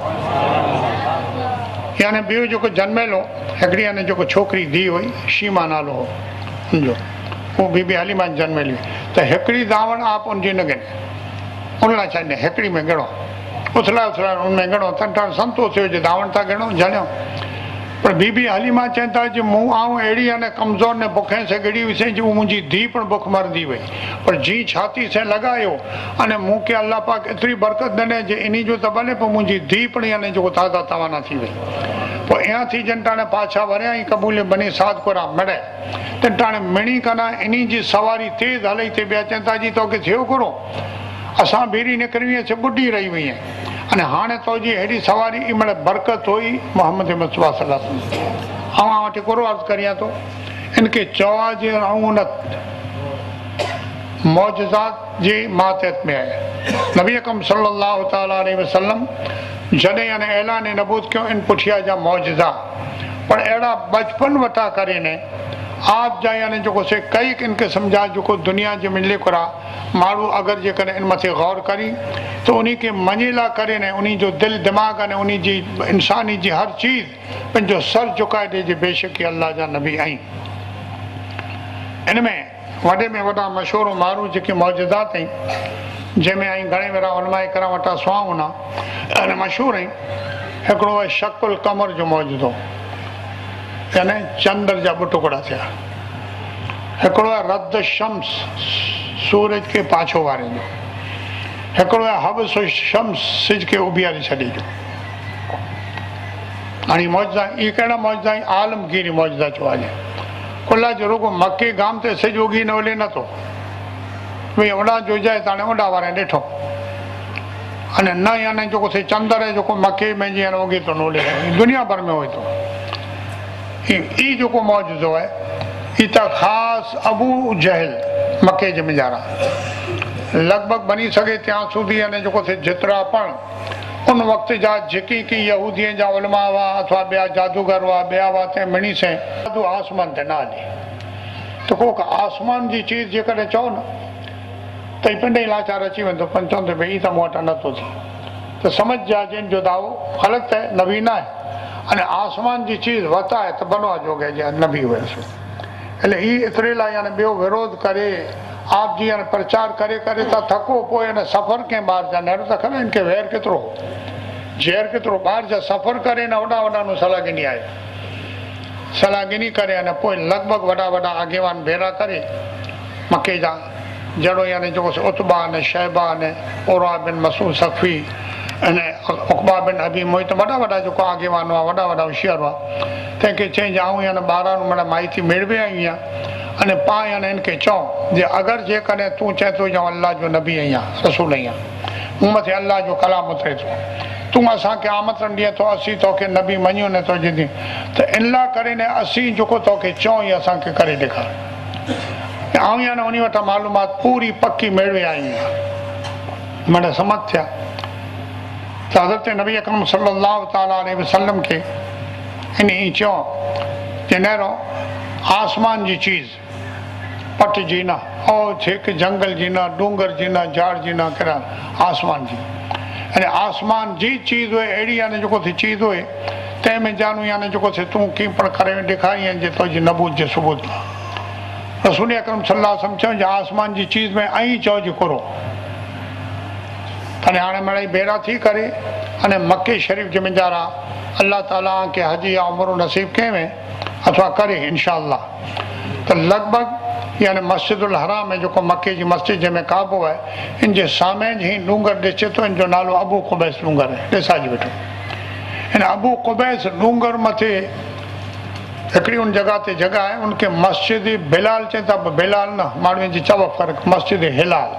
यानी ॿियो जेको जन्मेलो हिकिड़ी यानी जेको छोकिरी धीउ हुई शीमा नालो हो हुनजो उहो बीबी हलीमा जन्मेली त हिकिड़ी दावण आप उनजी न गिने उन लाइ छॾे हिकिड़ी में ॻणो उथलाए उथलाए उन में ॻणो त संतोष थियो जे दावण था ॻणो जणियो पर बीबी हलीमा चवनि था जे मूं आऊं अहिड़ी यानी कमज़ोर ने बुखे से ॻड़ी हुईसीं जो मुंहिंजी धीउ पिणु बुख मरंदी वई पर जी छाती से लॻायो अने मूंखे अलाह पाक एतिरी बरकत ॾिने जे इन जो त भले पोइ मुंहिंजी धीउ पिणु यानी जेको ताज़ा तवाना थी वई पोइ इहा थी जन टाणे पाछा वरिया ई क़बूले बनी साध कोरा मिड़े त टाणे मिणी कना इन जी सवारी तेज़ हलई ते ॿिया चवनि था जी तोखे थियो घुरो असां बीड़ी निकिरी से ॿुॾी रही हुई अने हाणे तुंहिंजी हेॾी सवारी महिल बरकत हुई मोहम्मद मुस्तफ़ा सल्लल्लाहु अलैहि वसल्लम आउं वटि हिकिड़ो अर्ज़ु करियां थो इनखे चवा जे ऐं उन मौजज़ात जी मातहत में आहे नबी अकरम सल्लल्लाहु ताला अलैहि वसल्लम जॾहिं यानी ऐलान नबूत कयो इन पुठिया जा मौजज़ा पर अहिड़ा बचपन वटा करे ने आप जा यानी जेको से कई किन क़िस्म जा जेको दुनिया जे मिले कोरा माण्हू अगरि जेकॾहिं इन मथे गौर करी त उन खे मञीला करे न उन जो दिलि दिमाग़ अने उन जी इंसानी जी हर चीज़ पंहिंजो सर झुकाए ॾिजे बेशक अल्लाह जा नबी आहिनि इन में वॾे में वॾा मशहूर माण्हू जेके मौजूदात आहिनि जंहिंमें आई घणे भेरा उलमा कराम वटां सुहावना ऐं मशहूरु आहिनि हिकिड़ो आहे शकुल कमर जो मौजूदो यानी चंद्र जा ॿ टुकड़ा थिया हिकिड़ो आहे रद शम्स सूरज खे पाछो वारे जो हिकिड़ो आहे हब्स शम्स सिज खे उभियारे छॾे जो हाणे मौजदा ई कहिड़ा मौजदा आलमगीरी मौजदा चयो आहे कुल्ला जो रुगो मके गाम ते सॼो गी न हले नथो भई ओॾा जो जाए त हाणे ओॾा वारे ॾिठो अने न याने जेको से चंदर है जेको मके में जीअं उगे थो नोले दुनिया भर में होए थो ई जेको मौजूदो है ई त ख़ासि अबू जहल मके जे मिजारा लगभग बनी सके त्यां सुधी यानी जेको से जेतिरा पण उन वक़्त जा जेकी की यहूदियन जा उलमा हुआ अथवा ॿिया जादूगर हुआ ॿिया हुआ ते मणी से जादू आसमान ते न हले त को आसमान जी चीज़ जेकॾहिं चओ न त पिंड ई लाचार अची वेंदो पर चवंदो भई ई त मूं वटां नथो थिए त समझ जा जिन जो दावो ग़लति आहे नबी न आहे अने आसमान जी चीज़ वता आहे त बनवा जोगे जा नबी हुयसि એટલે એ એતરે લાય અને બેઓ વિરોધ કરે આપ જી અને પ્રચાર કરે કરે તા થકો પોય અને સફર કે બહાર જા ને તો ખબર ઇનકે વેર કેતરો ઝેર કેતરો બહાર જા સફર કરે ને વડા વડાનું સલાગીની આવે સલાગીની કરે અને પોય લગભગ વડા વડા આગેવાન ભેરા કરે મકે જા जड़ो यानी जो उतबा ने शहबा ने ओरा बिन मसूद सफ़ी अने उकबा बिन अबी मोहित वॾा वॾा जेको आगेवान हुआ वॾा वॾा होशियार हुआ तंहिंखे चई जाऊं यानी ॿारहं माना माइती मेड़वे आई आहियां अने पा यानी इनखे चओ जे अगरि जेकॾहिं तूं चए थो ॼण अल्लाह जो नबी आहियां रसूल आहियां मूं मथे अल्लाह जो कलाम उतरे थो तूं असांखे आमंत्रण ॾिए थो असीं तोखे नबी मञूं नथो जिंदी त इन लाइ करे ने असीं जेको तोखे चऊं ई असांखे करे ॾेखार आऊं या न उन वटां मालूमात पूरी पक्की मेड़वे आई आहियां माना समझ थिया त हज़रत नबी अकरम सल्लल्लाहु ताला अलैहि वसल्लम खे इन ई चयो जे नहिरो आसमान जी चीज़ पट जी न और हिकु जंगल जी न डूंगर जी न झाड़ जी न कहिड़ा आसमान जी अने आसमान जी चीज़ हुए अहिड़ी यानी जेको थी चीज़ हुए तंहिंमें जानू यानी जेको थी तूं कीअं पण करे ॾेखारी आहिनि जे तुंहिंजी नबूत जे सबूत रसूल अकरम सल्लल्लाहु अलैहि वसल्लम चयो आसमान जी चीज़ में आई चओ जी कुरो तने हाणे मिड़ई बेड़ा थी करे अने मके शरीफ जे मिंजारा अल्लाह ताला के हज या उम्र नसीब करें अथवा करे इंशाअल्लाह तो लगभग यानी मस्जिदुल हराम में जो मके की मस्जिद जैमें काबो है इन जे सामे ही डूंगर ॾिसे तो इन जो नालो अबू कुबैस डूंगर है ॾिसाजी वेठो इन अबू कुबैस डूंगर मथे हिकिड़ी उन जगह ते जगह है उनके मस्जिद बिलाल चए था बिलाल न माण्हुनि जी चव फ़र्क़ मस्जिद हिलाल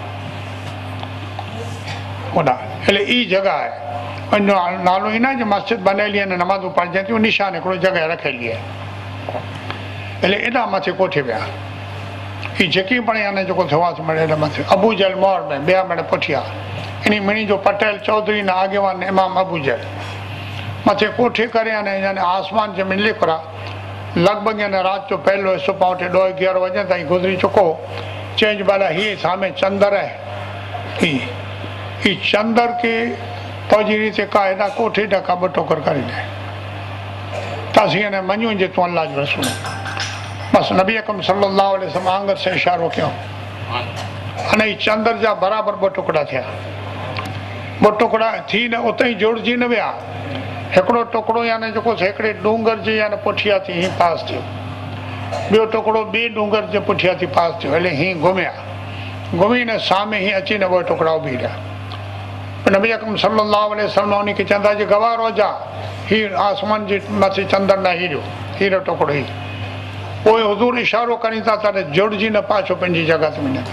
होॾा हले ई जगह है उन जो नालो ई न जो मस्जिद बनेली है नमाज़ूं पढ़जनि थियूं निशान हिकिड़ो जगह रखियली है हले एॾा मथे कोठे विया ही जेकी पण यानी जेको थियो आहे मिड़े एॾा मथे अबू जल मोर में ॿिया मिड़ पुठियां इन मिणी जो पटेल चौधरी न आगेवान इमाम अबू जल मथे कोठे करे यानी यानी आसमान जे मिले परा लगभग यानी राति जो पहलो हिसो पाउं ॾह ग्यारह वजे ताईं गुज़री चुको चेंज बाला ही सामे चंदर है ही ही चंदर के तौजी रीते का हेॾा कोठे ढका ॿ टोकर करे ॾे त असीं यानी मञूं जे तूं अल्लाह जो रसूल बस नबी अकरम सल्लल्लाहु अलैहि वसल्लम आंगर से इशारो कयो अने ही चंदर जा बराबरि ॿ टुकड़ा थिया ॿ टुकड़ा थी न उते ई जुड़जी न विया हिकिड़ो टुकड़ो यानी जेको हिकिड़े डूंगर जे यानी पुठियां थी हीअं पास थियो ॿियो टुकड़ो ॿिए डूंगर जे पुठियां थी पास थियो हले हीअं घुमिया घुमी न सामे हीअं अची न ॿ टुकड़ा उभी रहिया नबी अकरम सल्लल्लाहु अलैहि वसल्लम उन खे चवंदा जे गवाह रोजा हीउ आसमान जे मथे चंदर न हीरो हीरो टुकड़ो ही पोइ हुज़ूर इशारो कनि था त जुड़जी न पाछो पंहिंजी जॻह ते वञे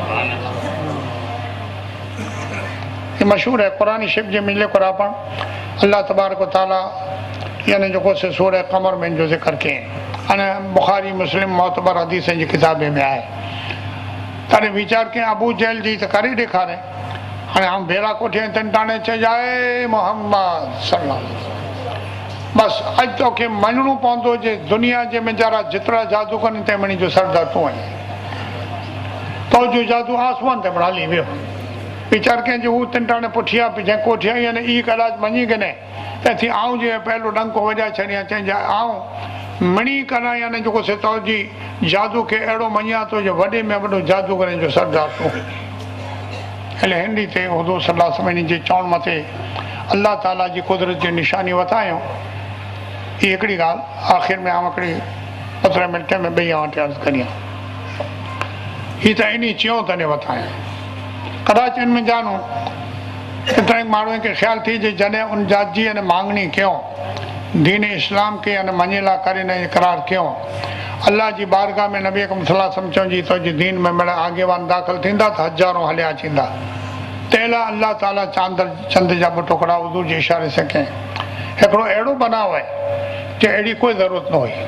था मशहूर है कुरानी शिव जे मिले कुरा पण अल्लाह तबारक ताला यानी जेको से सूरह कमर में जो ज़िक्र कयईं अने बुखारी मुस्लिम मोतबर हदीस जी किताबे में आहे तॾहिं वीचार कयईं अबू जहल जी त करे ॾेखारे हाणे आउं भेरा कोठे तन टाणे चइजाए मोहम्मद सल्लल्लाहु अलैहि वसल्लम बस अॼु तोखे मञणो पवंदो जे दुनिया जे मेजारा जेतिरा जादू कनि तंहिं जो सरदार तूं आहीं तो जो जादू आसमान ते हली वियो वीचार कयईं जो हू तिन टाणे पुठियां जंहिं कोठे आई अने ई कलाक मञी कने त थी आऊं जे पहिरियों डंको वॼाए छॾियां चइजाए आऊं मणी कना यानी जेको से तौजी जादू खे अहिड़ो मञिया थो जो वॾे में वॾो जादूगर जो सरदार तूं हले हिंदी ते हुज़ूर सल्लल्लाहु अलैहि वसल्लम जे चवण मथे अल्लाह ताला जी कुदरत जी निशानी वतायूं ही हिकिड़ी ॻाल्हि आख़िर में आउं हिकिड़ी पंद्रहं मिंट में ॿई आउं अर्ज़ु करियां हीअ त इन चयो तॾहिं वतायूं कदाच इन में जानो केतिरा माण्हुनि खे ख़्यालु थी जे जॾहिं उन जात जी अने मांगणी कयूं दीन इस्लाम के अने मञेला करे ने इकरार कियो। अल्लाह जी बारगाह में नबी अकरम सल्लल्लाहु अलैहि वसल्लम चवंदी तो जी दीन में मेरा आगेवान दाख़िल थींदा त हज़ारों हलिया अचींदा। तेला अल्लाह ताला चांद चंद जा ॿ टुकड़ा हुज़ूर जे इशारे से कयईं। हिकिड़ो अहिड़ो बनाव आहे कि अहिड़ी कोई ज़रूरत न हुई।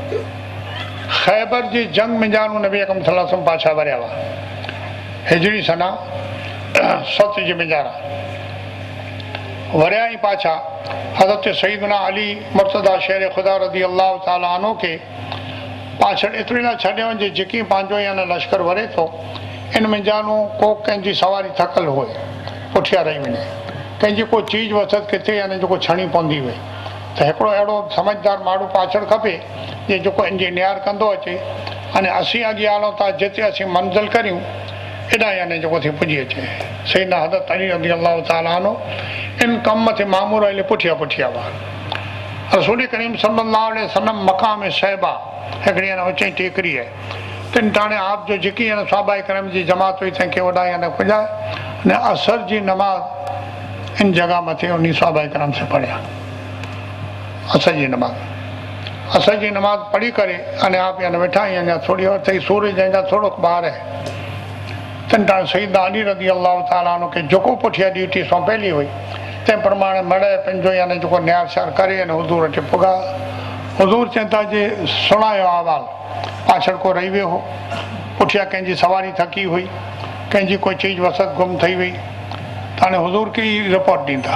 ख़ैबर जी जंग में जानू नबी अकरम सल्लल्लाहु अलैहि वसल्लम पाछा वरिया हुआ। हिजरी सना सत जी मिजारा वरिया ई पाछा हज़रत सईदना अली मुर्तज़ा शेर ख़ुदा रज़ी अल्लाह ताला अन्हु के पाछड़ एतिरे लाइ छॾियो जे जेकी पंहिंजो या न लश्कर वरे थो इन में जानू को कंहिंजी सवारी थकल हुए पुठियां रही वञे, कंहिंजी को चीज वसत किथे यानी जेको छणी पवंदी हुई त हिकिड़ो अहिड़ो समझदार माण्हू पाछड़ खपे जे जेको इंजीनियर कंदो अचे अने असीं अॻियां हलूं था जिते असीं मंज़िल करियूं एॾा यानी जेको थी पुॼी अचे। सईदना हज़रत अली रज़ी अल्लाह ताला अन्हु इन कम ते मामूर हले पुठियां पुठियां हुआ। रसूल करीम सल्लल्लाहु अलैहि वसल्लम मक़ाम सहबा हिकिड़ी आहे न ऊचाई टेकरी आहे तिन टाणे आप जो जेकी आहे न सहाबा करम जी जमात हुई तंहिंखे वॾा या न पुॼाए अने असर जी नमाज़ इन जगह मथे उन सहाबा करम से पढ़िया। असर जी नमाज़ असर जी नमाज़ पढ़ी करे अने आप या न वेठा ई अञा थोरी अथई सूरज अञा थोरो ॿार आहे तिन टाणे सईदना अली रज़ी अल्लाह ताला अन्हु खे जेको पुठियां ड्यूटी सौंपेली हुई तंहिं प्रमाणे मड़े पंहिंजो यानी जेको न्यार श्यार करे अने हुज़ूर अचे पुगा। हुज़ूर चवनि था जे सुणायो अहवाल पाछड़ को रही वियो हो, पुठियां कंहिंजी सवारी थकी हुई, कंहिंजी कोई चीज वसत गुम थी हुई त हाणे हुज़ूर खे ई रिपोर्ट ॾींदा।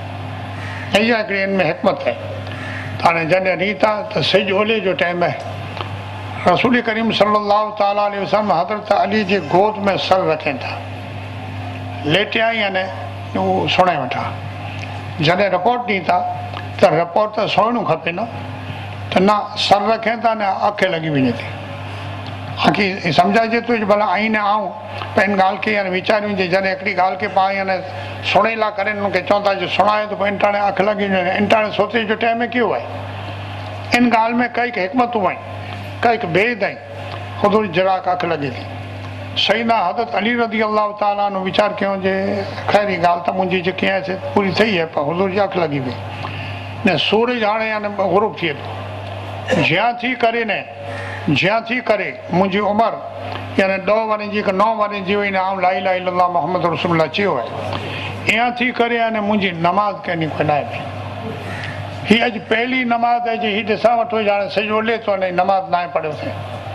इहा हिकिड़ी हिन में हिकमत आहे। त हाणे जॾहिं रीत आहे त सिज ओले जो टाइम आहे। रसूल करीम सल्लल्लाहु ताला अलैहि वसल्लम हज़रत अली जे गोद में सर रखनि था, लेटिया ई अने उहो सुणे वठा। जॾहिं रिपोर्ट ॾींदा त रिपोर्ट त सुहिणो खपे न, त न सर रखें था न अखि लॻी वञे थी। आखिर सम्झाइजे थो भला आई न आऊं पर इन ॻाल्हि खे यानी वीचारियूं जे जॾहिं हिकिड़ी ॻाल्हि खे पाण यानी सुणे लाइ करे हुनखे चवंदा जे सुणायो त पोइ इन टाणे अखि लॻी वञे। इन टाणे सोचे जो टाइम कयो आहे। इन ॻाल्हि में कई हिकमतूं आहिनि, कई भेद आहिनि। हुज़ूर जराक अखि लॻे थी। सईदना हज़रत अली रज़ी अल्लाह ताला अन्हु वीचार कयो जे ख़ैर हीअ ॻाल्हि त मुंहिंजी जेकी आहे पूरी थी आहे पर हुज़ूर जी अखि लॻी वई न। सूरज हाणे यानी गुरूब थिए थो। ज्यां थी करे न ज्यां थी करे मुंहिंजी उमिरि यानी ॾह वरे जी हिकु नौ वरे जी हुई न आउं ला इलाहा इल्लल्लाह मुहम्मद रसूलुल्लाह चयो आहे। इहा थी करे यानी मुंहिंजी नमाज़ कंहिं ॾींहुं खणाए पई। हीअ अॼु पहली नमाज़ आहे जी हीअ ॾिसां वठो हाणे सॼो ओले थो वञे नमाज़ न आहे पढ़ियोसीं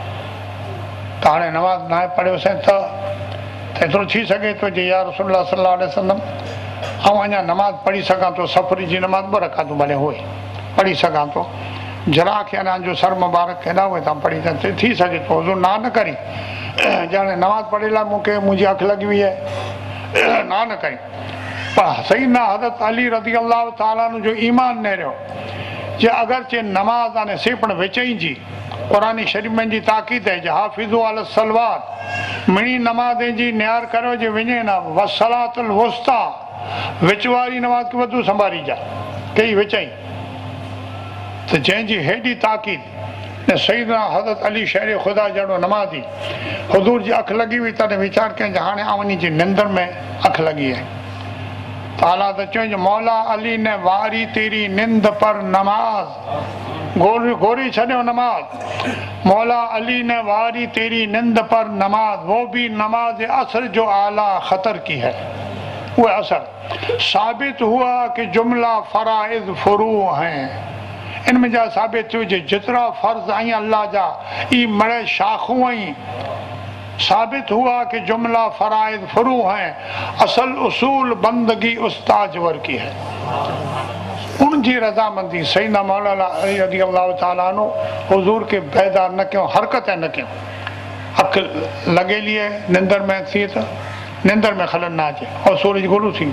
त हाणे नमाज़ न आहे पढ़ियोसीं त एतिरो थी सघे थो जे या रसूलुल्लाह सल्लल्लाहु अलैहि वसल्लम ऐं अञा नमाज़ पढ़ी सघां थो। सफ़री जी नमाज़ ॿ रखातूं भले हुए पढ़ी सघां थो। जरा खे अञा जो सर मुबारक केॾा उहे तव्हां पढ़ी था थी सघे थो। हुज़ूर ना न करी ॼाणे नमाज़ पढ़े लाइ मूंखे मुंहिंजी अखि लॻी वई आहे ना न कई। पर सईदना हज़रत अली रज़ी अल्लाह ताला जो ईमान न रहियो जे अगरचे नमाज़ आने सेपण विचई जी क़ुरानी शरीफ़ जी ताक़ीद है जे हाफ़िज़ु अल सलवात मिणी नमाज़ जी न्यार करो जे वञे न वसलातुल वुस्ता विच वारी नमाज़ खे वधू संभाली जा कई विचई त जंहिंजी हेॾी ताक़ीद न सईदना हज़रत अली शेर ख़ुदा जहिड़ो नमाज़ी हुज़ूर जी अखि लॻी हुई तॾहिं वीचार कयईं हाणे आउं जी निंदर में अखि लॻी आहे। ताला त चवईं मौला अली ने वारी तेरी निंद पर नमाज गोरी गोरी छॾियो नमाज। मौला अली ने वारी तेरी निंद पर नमाज वो भी नमाज असर जो आला खतर की है। वो असर साबित हुआ कि जुमला फराइज फुरू हैं। इनमें जा साबित थियो जे जेतिरा फर्ज़ आई अल्लाह जा ई मड़े शाखूं आई। साबित हुआ कि जुमला फराइज फुरू हैं असल उसूल बंदगी उस्ताज वर की है। उनकी रजामंदी सईदना मौलाना अली रज़ी अल्लाह ताला अन्हु हुजूर के बेदार न क्यों हरकत न क्यों अख लगे लिए निंदर में थी तो निंदर में खलन ना अचे और सूरज गुरु थी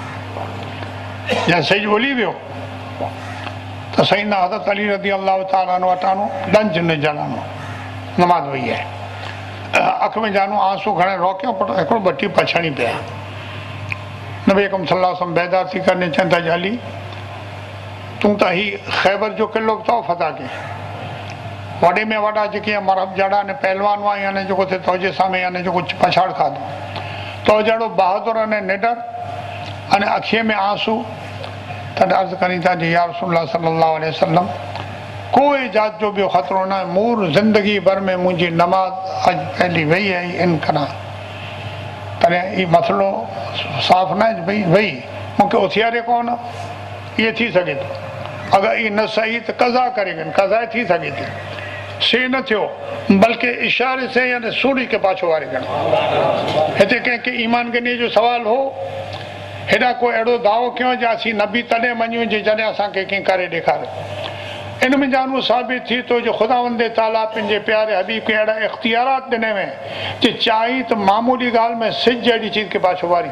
या सही बोली वियो तो सईदना हज़रत अली रज़ी अल्लाह ताला अन्हु वटानो डंज न जलानो नमाज वही है। अख में जानो आंसू घणे रोकियो पर हिकिड़ो बटी पछाणी पिया। नबी अकरम सल्लल्लाहु अलैहि वसल्लम बेदार थी करने चवंदा अली तूं त ही ख़ैबर जो किलो तो फता के वॾे में वॾा जेके मरहब जड़ा ने पहलवान हुआ यानी जेको थे तोजे सामे यानी जेको पछाड़ खाधो तो जहिड़ो बहादुर अने निडर अने अखीअ में आंसू तॾहिं अर्ज़ु करी था जी या रसूलल्लाह सल्लल्लाहु अलैहि वसल्लम कोई जात जो ॿियो ख़तरो न आहे, मूं ज़िंदगी भर में मुंहिंजी नमाज़ अॼु पहली वई आई इन करां, तॾहिं हीउ मसइलो साफ़ न आहे भई वई मूंखे उथियारे कोन, इहे थी सघे थो। अगरि इहा न सही त कज़ा करे कनि, कज़ा थी सघे थी, से न थियो बल्कि इशारे से या सूरी खे पाछो वारे कनि। हिते कंहिंखे ईमान गनीअ जो सुवाल हो, हेॾा को अहिड़ो दावो कयो जो असीं नबी तॾहिं मञूं जे जॾहिं असांखे कंहिं करे ॾेखारे। इन में जानू साबित थी थो जो ख़ुदावंद ताला पंहिंजे प्यारे हबीब खे अहिड़ा इख़्तियारात ॾिने में जे चाही त मामूली ॻाल्हि में सिज जहिड़ी चीज़ खे पाछो वारी,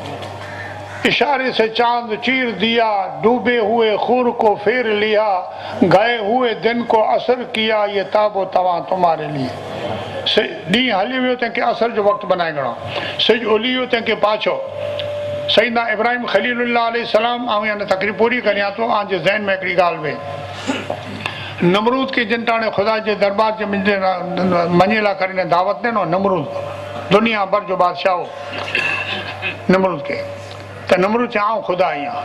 इशारे से चांद चीर दिया, डूबे हुए खूर को फेर लिया, गए हुए दिन को असर किया, ये ताबो तवां तुम्हारे लिए। ॾींहुं हली वियो तंहिंखे असर जो वक़्तु बनाए घणो, सिज उली वियो तंहिंखे पाछो। सईदा इब्राहिम ख़लीलुल्लाह अलैहिस्सलाम, ऐं यानी तकरीब पूरी करियां थो, आंजे ज़हन में हिकिड़ी ॻाल्हि वे नमरूद खे जिन टाणे ख़ुदा जे दरबार जे मञे लाइ करे दावत ॾिनो, नमरूद दुनिया भर जो बादशाह हो नमरूद खे, त नमरूद चए आउं ख़ुदा आहियां,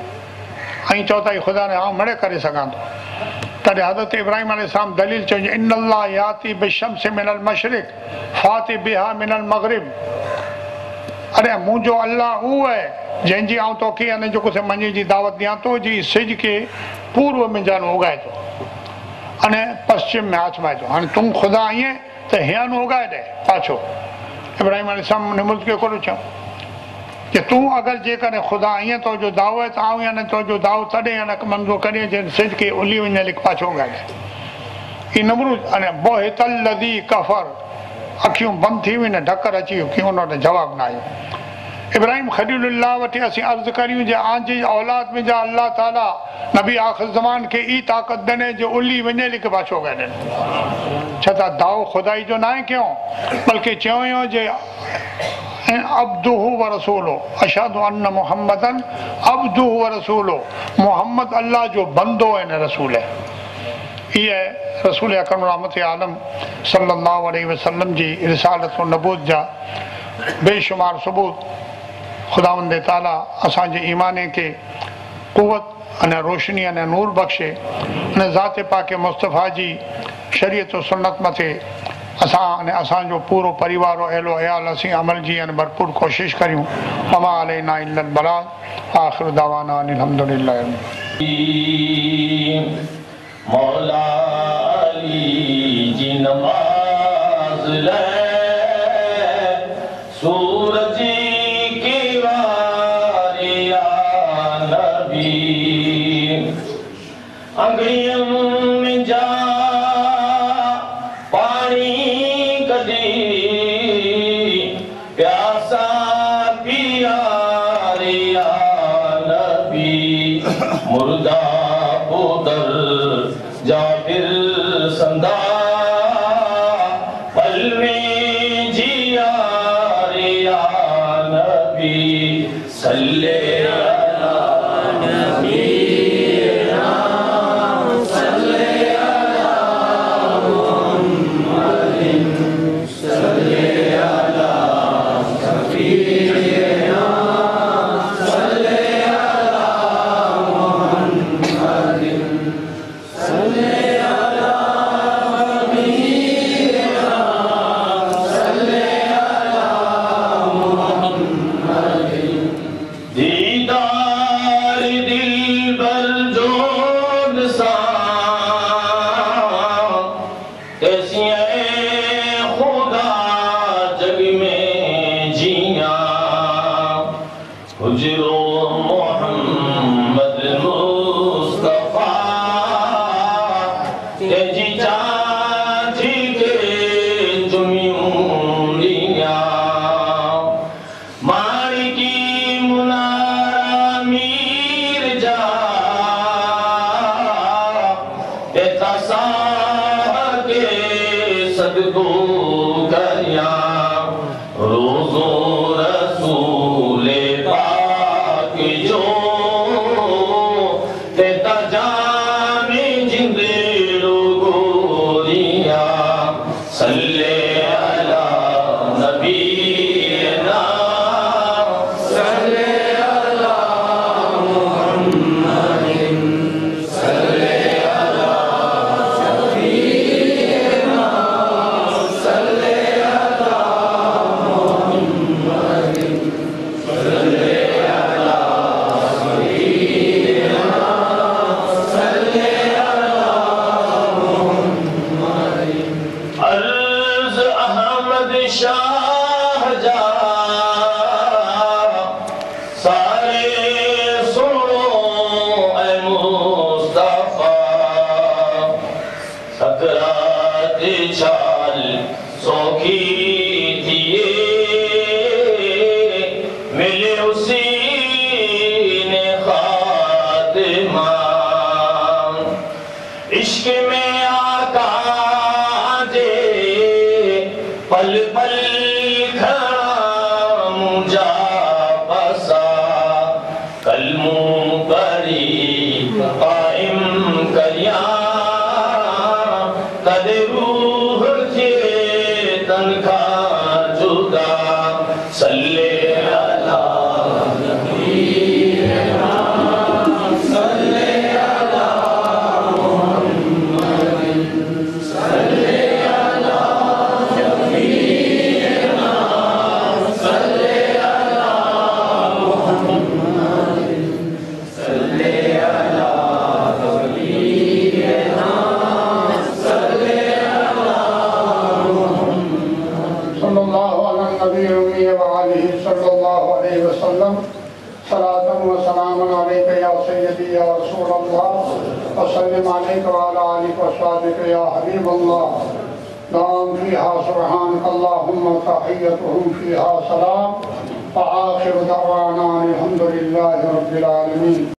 ऐं चओ था ख़ुदा ने आउं मड़े करे सघां थो। तॾहिं हज़रत इब्राहिम अलैहिस्सलाम दलील चयो इन्नल्लाह याती बिशम्स मिनल मशरिक़ फाति बिहा मिनल मग़रिब। अरे मुंहिंजो अल्लाह उहो आहे जंहिंजी आउं तोखे अने जेको मञे जी दावत ॾियां थो जी सिज खे पूर्व में जानो उगाए थो अने पश्चिम में आचमाए थो। हाणे तूं ख़ुदा आहीं त हीअं उगाए ॾे पाछो। इब्राहिम अलैहिस्सलाम ने मुल्क खे कोन चयो कि तूं अगरि जेकॾहिं ख़ुदा आहीं तो जो दावो आहे त आऊं या न तो जो दावो तॾहिं या न मंज़ूर कॾहिं जंहिं सिज खे उली वञे लिख पाछो उगाए ॾे। हीअ नमरूद अने बोहितल लज़ी कफ़र, अखियूं बंदि थी वियूं, ढकर अची वियो, कीअं उन वटि जवाबु न आयो। इब्राहिम ख़लीलुल्लाह वटि असीं अर्ज़ु करियूं जे आंजी औलाद में जा अल्लाह ताला नबी आख़िर ज़मान खे ई ताक़त ॾिने जो उली वञे लिख पाछो उगाए ॾिनो। छा त दावो ख़ुदाई जो न आहे कयो, बल्कि चयो जे अब्दुहु व रसूलो, अशहदु अन्न मुहम्मदन अब्दुहु व रसूलो, मोहम्मद अल्लाह जो बंदो ऐं न रसूल आहे। इहे रसूल अकरम रहमत आलम सल्लल्लाहु अलैहि वसल्लम जी रिसालत व नबूत जा बेशुमार सबूत। ख़ुदावंद ताला असांजे ईमाने खे क़ुवत अने रोशनी अने नूर बख़्शे, अने ज़ात पाक मुस्तफ़ा जी शरीयत व सुन्नत मथे असां अने असांजो पूरो परिवार और अहलो अयाल असीं अमल जी अने भरपूर कोशिशि करियूं। वमा अलैना इल्लल बलाग, आख़िर दावाना अनिल हम्दुलिल्लाह। मौला अली जी नमाज़ ले सूरज की वारिया नबी, अंगड़ियों में जा पानी कदी प्यासा पिया रिया नबी, मुर्दा पुदर जा फिर संदा पल में जिया रिया नबी, सल्ले अला नबी सल्ले अला मुहम्मदिन सल्ले अला सफीना सल्ले अला मुहम्मदिन सल्ले अला हबीबना सल्ले अला मुहम्मदिन। दीदार दिलबर जोड़ सा कैसियां खुदा जग में जिया, हुजरो मोहम्मद मुस्तफा तेजी चाची के जुमिया, मारी की मुनारा मीर जा तेता साह के सदगो करिया, रोज़ो रसूले पाक जो तेता जाने जिंदरो गोरिया, सल्ले अला नबीना सल्ले अला मुहम्मद सकरात चाल सौखी दिए मिले उसी ने खातिमा इश्क में आका जे पल पल खड़ा मुझा बसा कलमू करी कायम करिया कद रूह के तनखा जुदा सल्ले अला नबीना सल्ले अला मुहम्मद सल्ले अला नबीना सल्ले अला मुहम्मद सल्ले अला नबीना सल्ले अला सल्लल्लाहु अला नबी व आलिहि सल्लल्लाहु अलैहि वसल्लम सलातन व सलामन अलैका या सय्यदी या रसूल अल्लाह व सल्लिम अलैका व अला आलिका व अस्हाबिका या हबीब अल्लाह दाम फीहा सुब्हानक अल्लाहुम्मा तहियतुहुम फीहा सलाम व आखिर दअवाना अल्हम्दुलिल्लाहि रब्बिल आलमीन।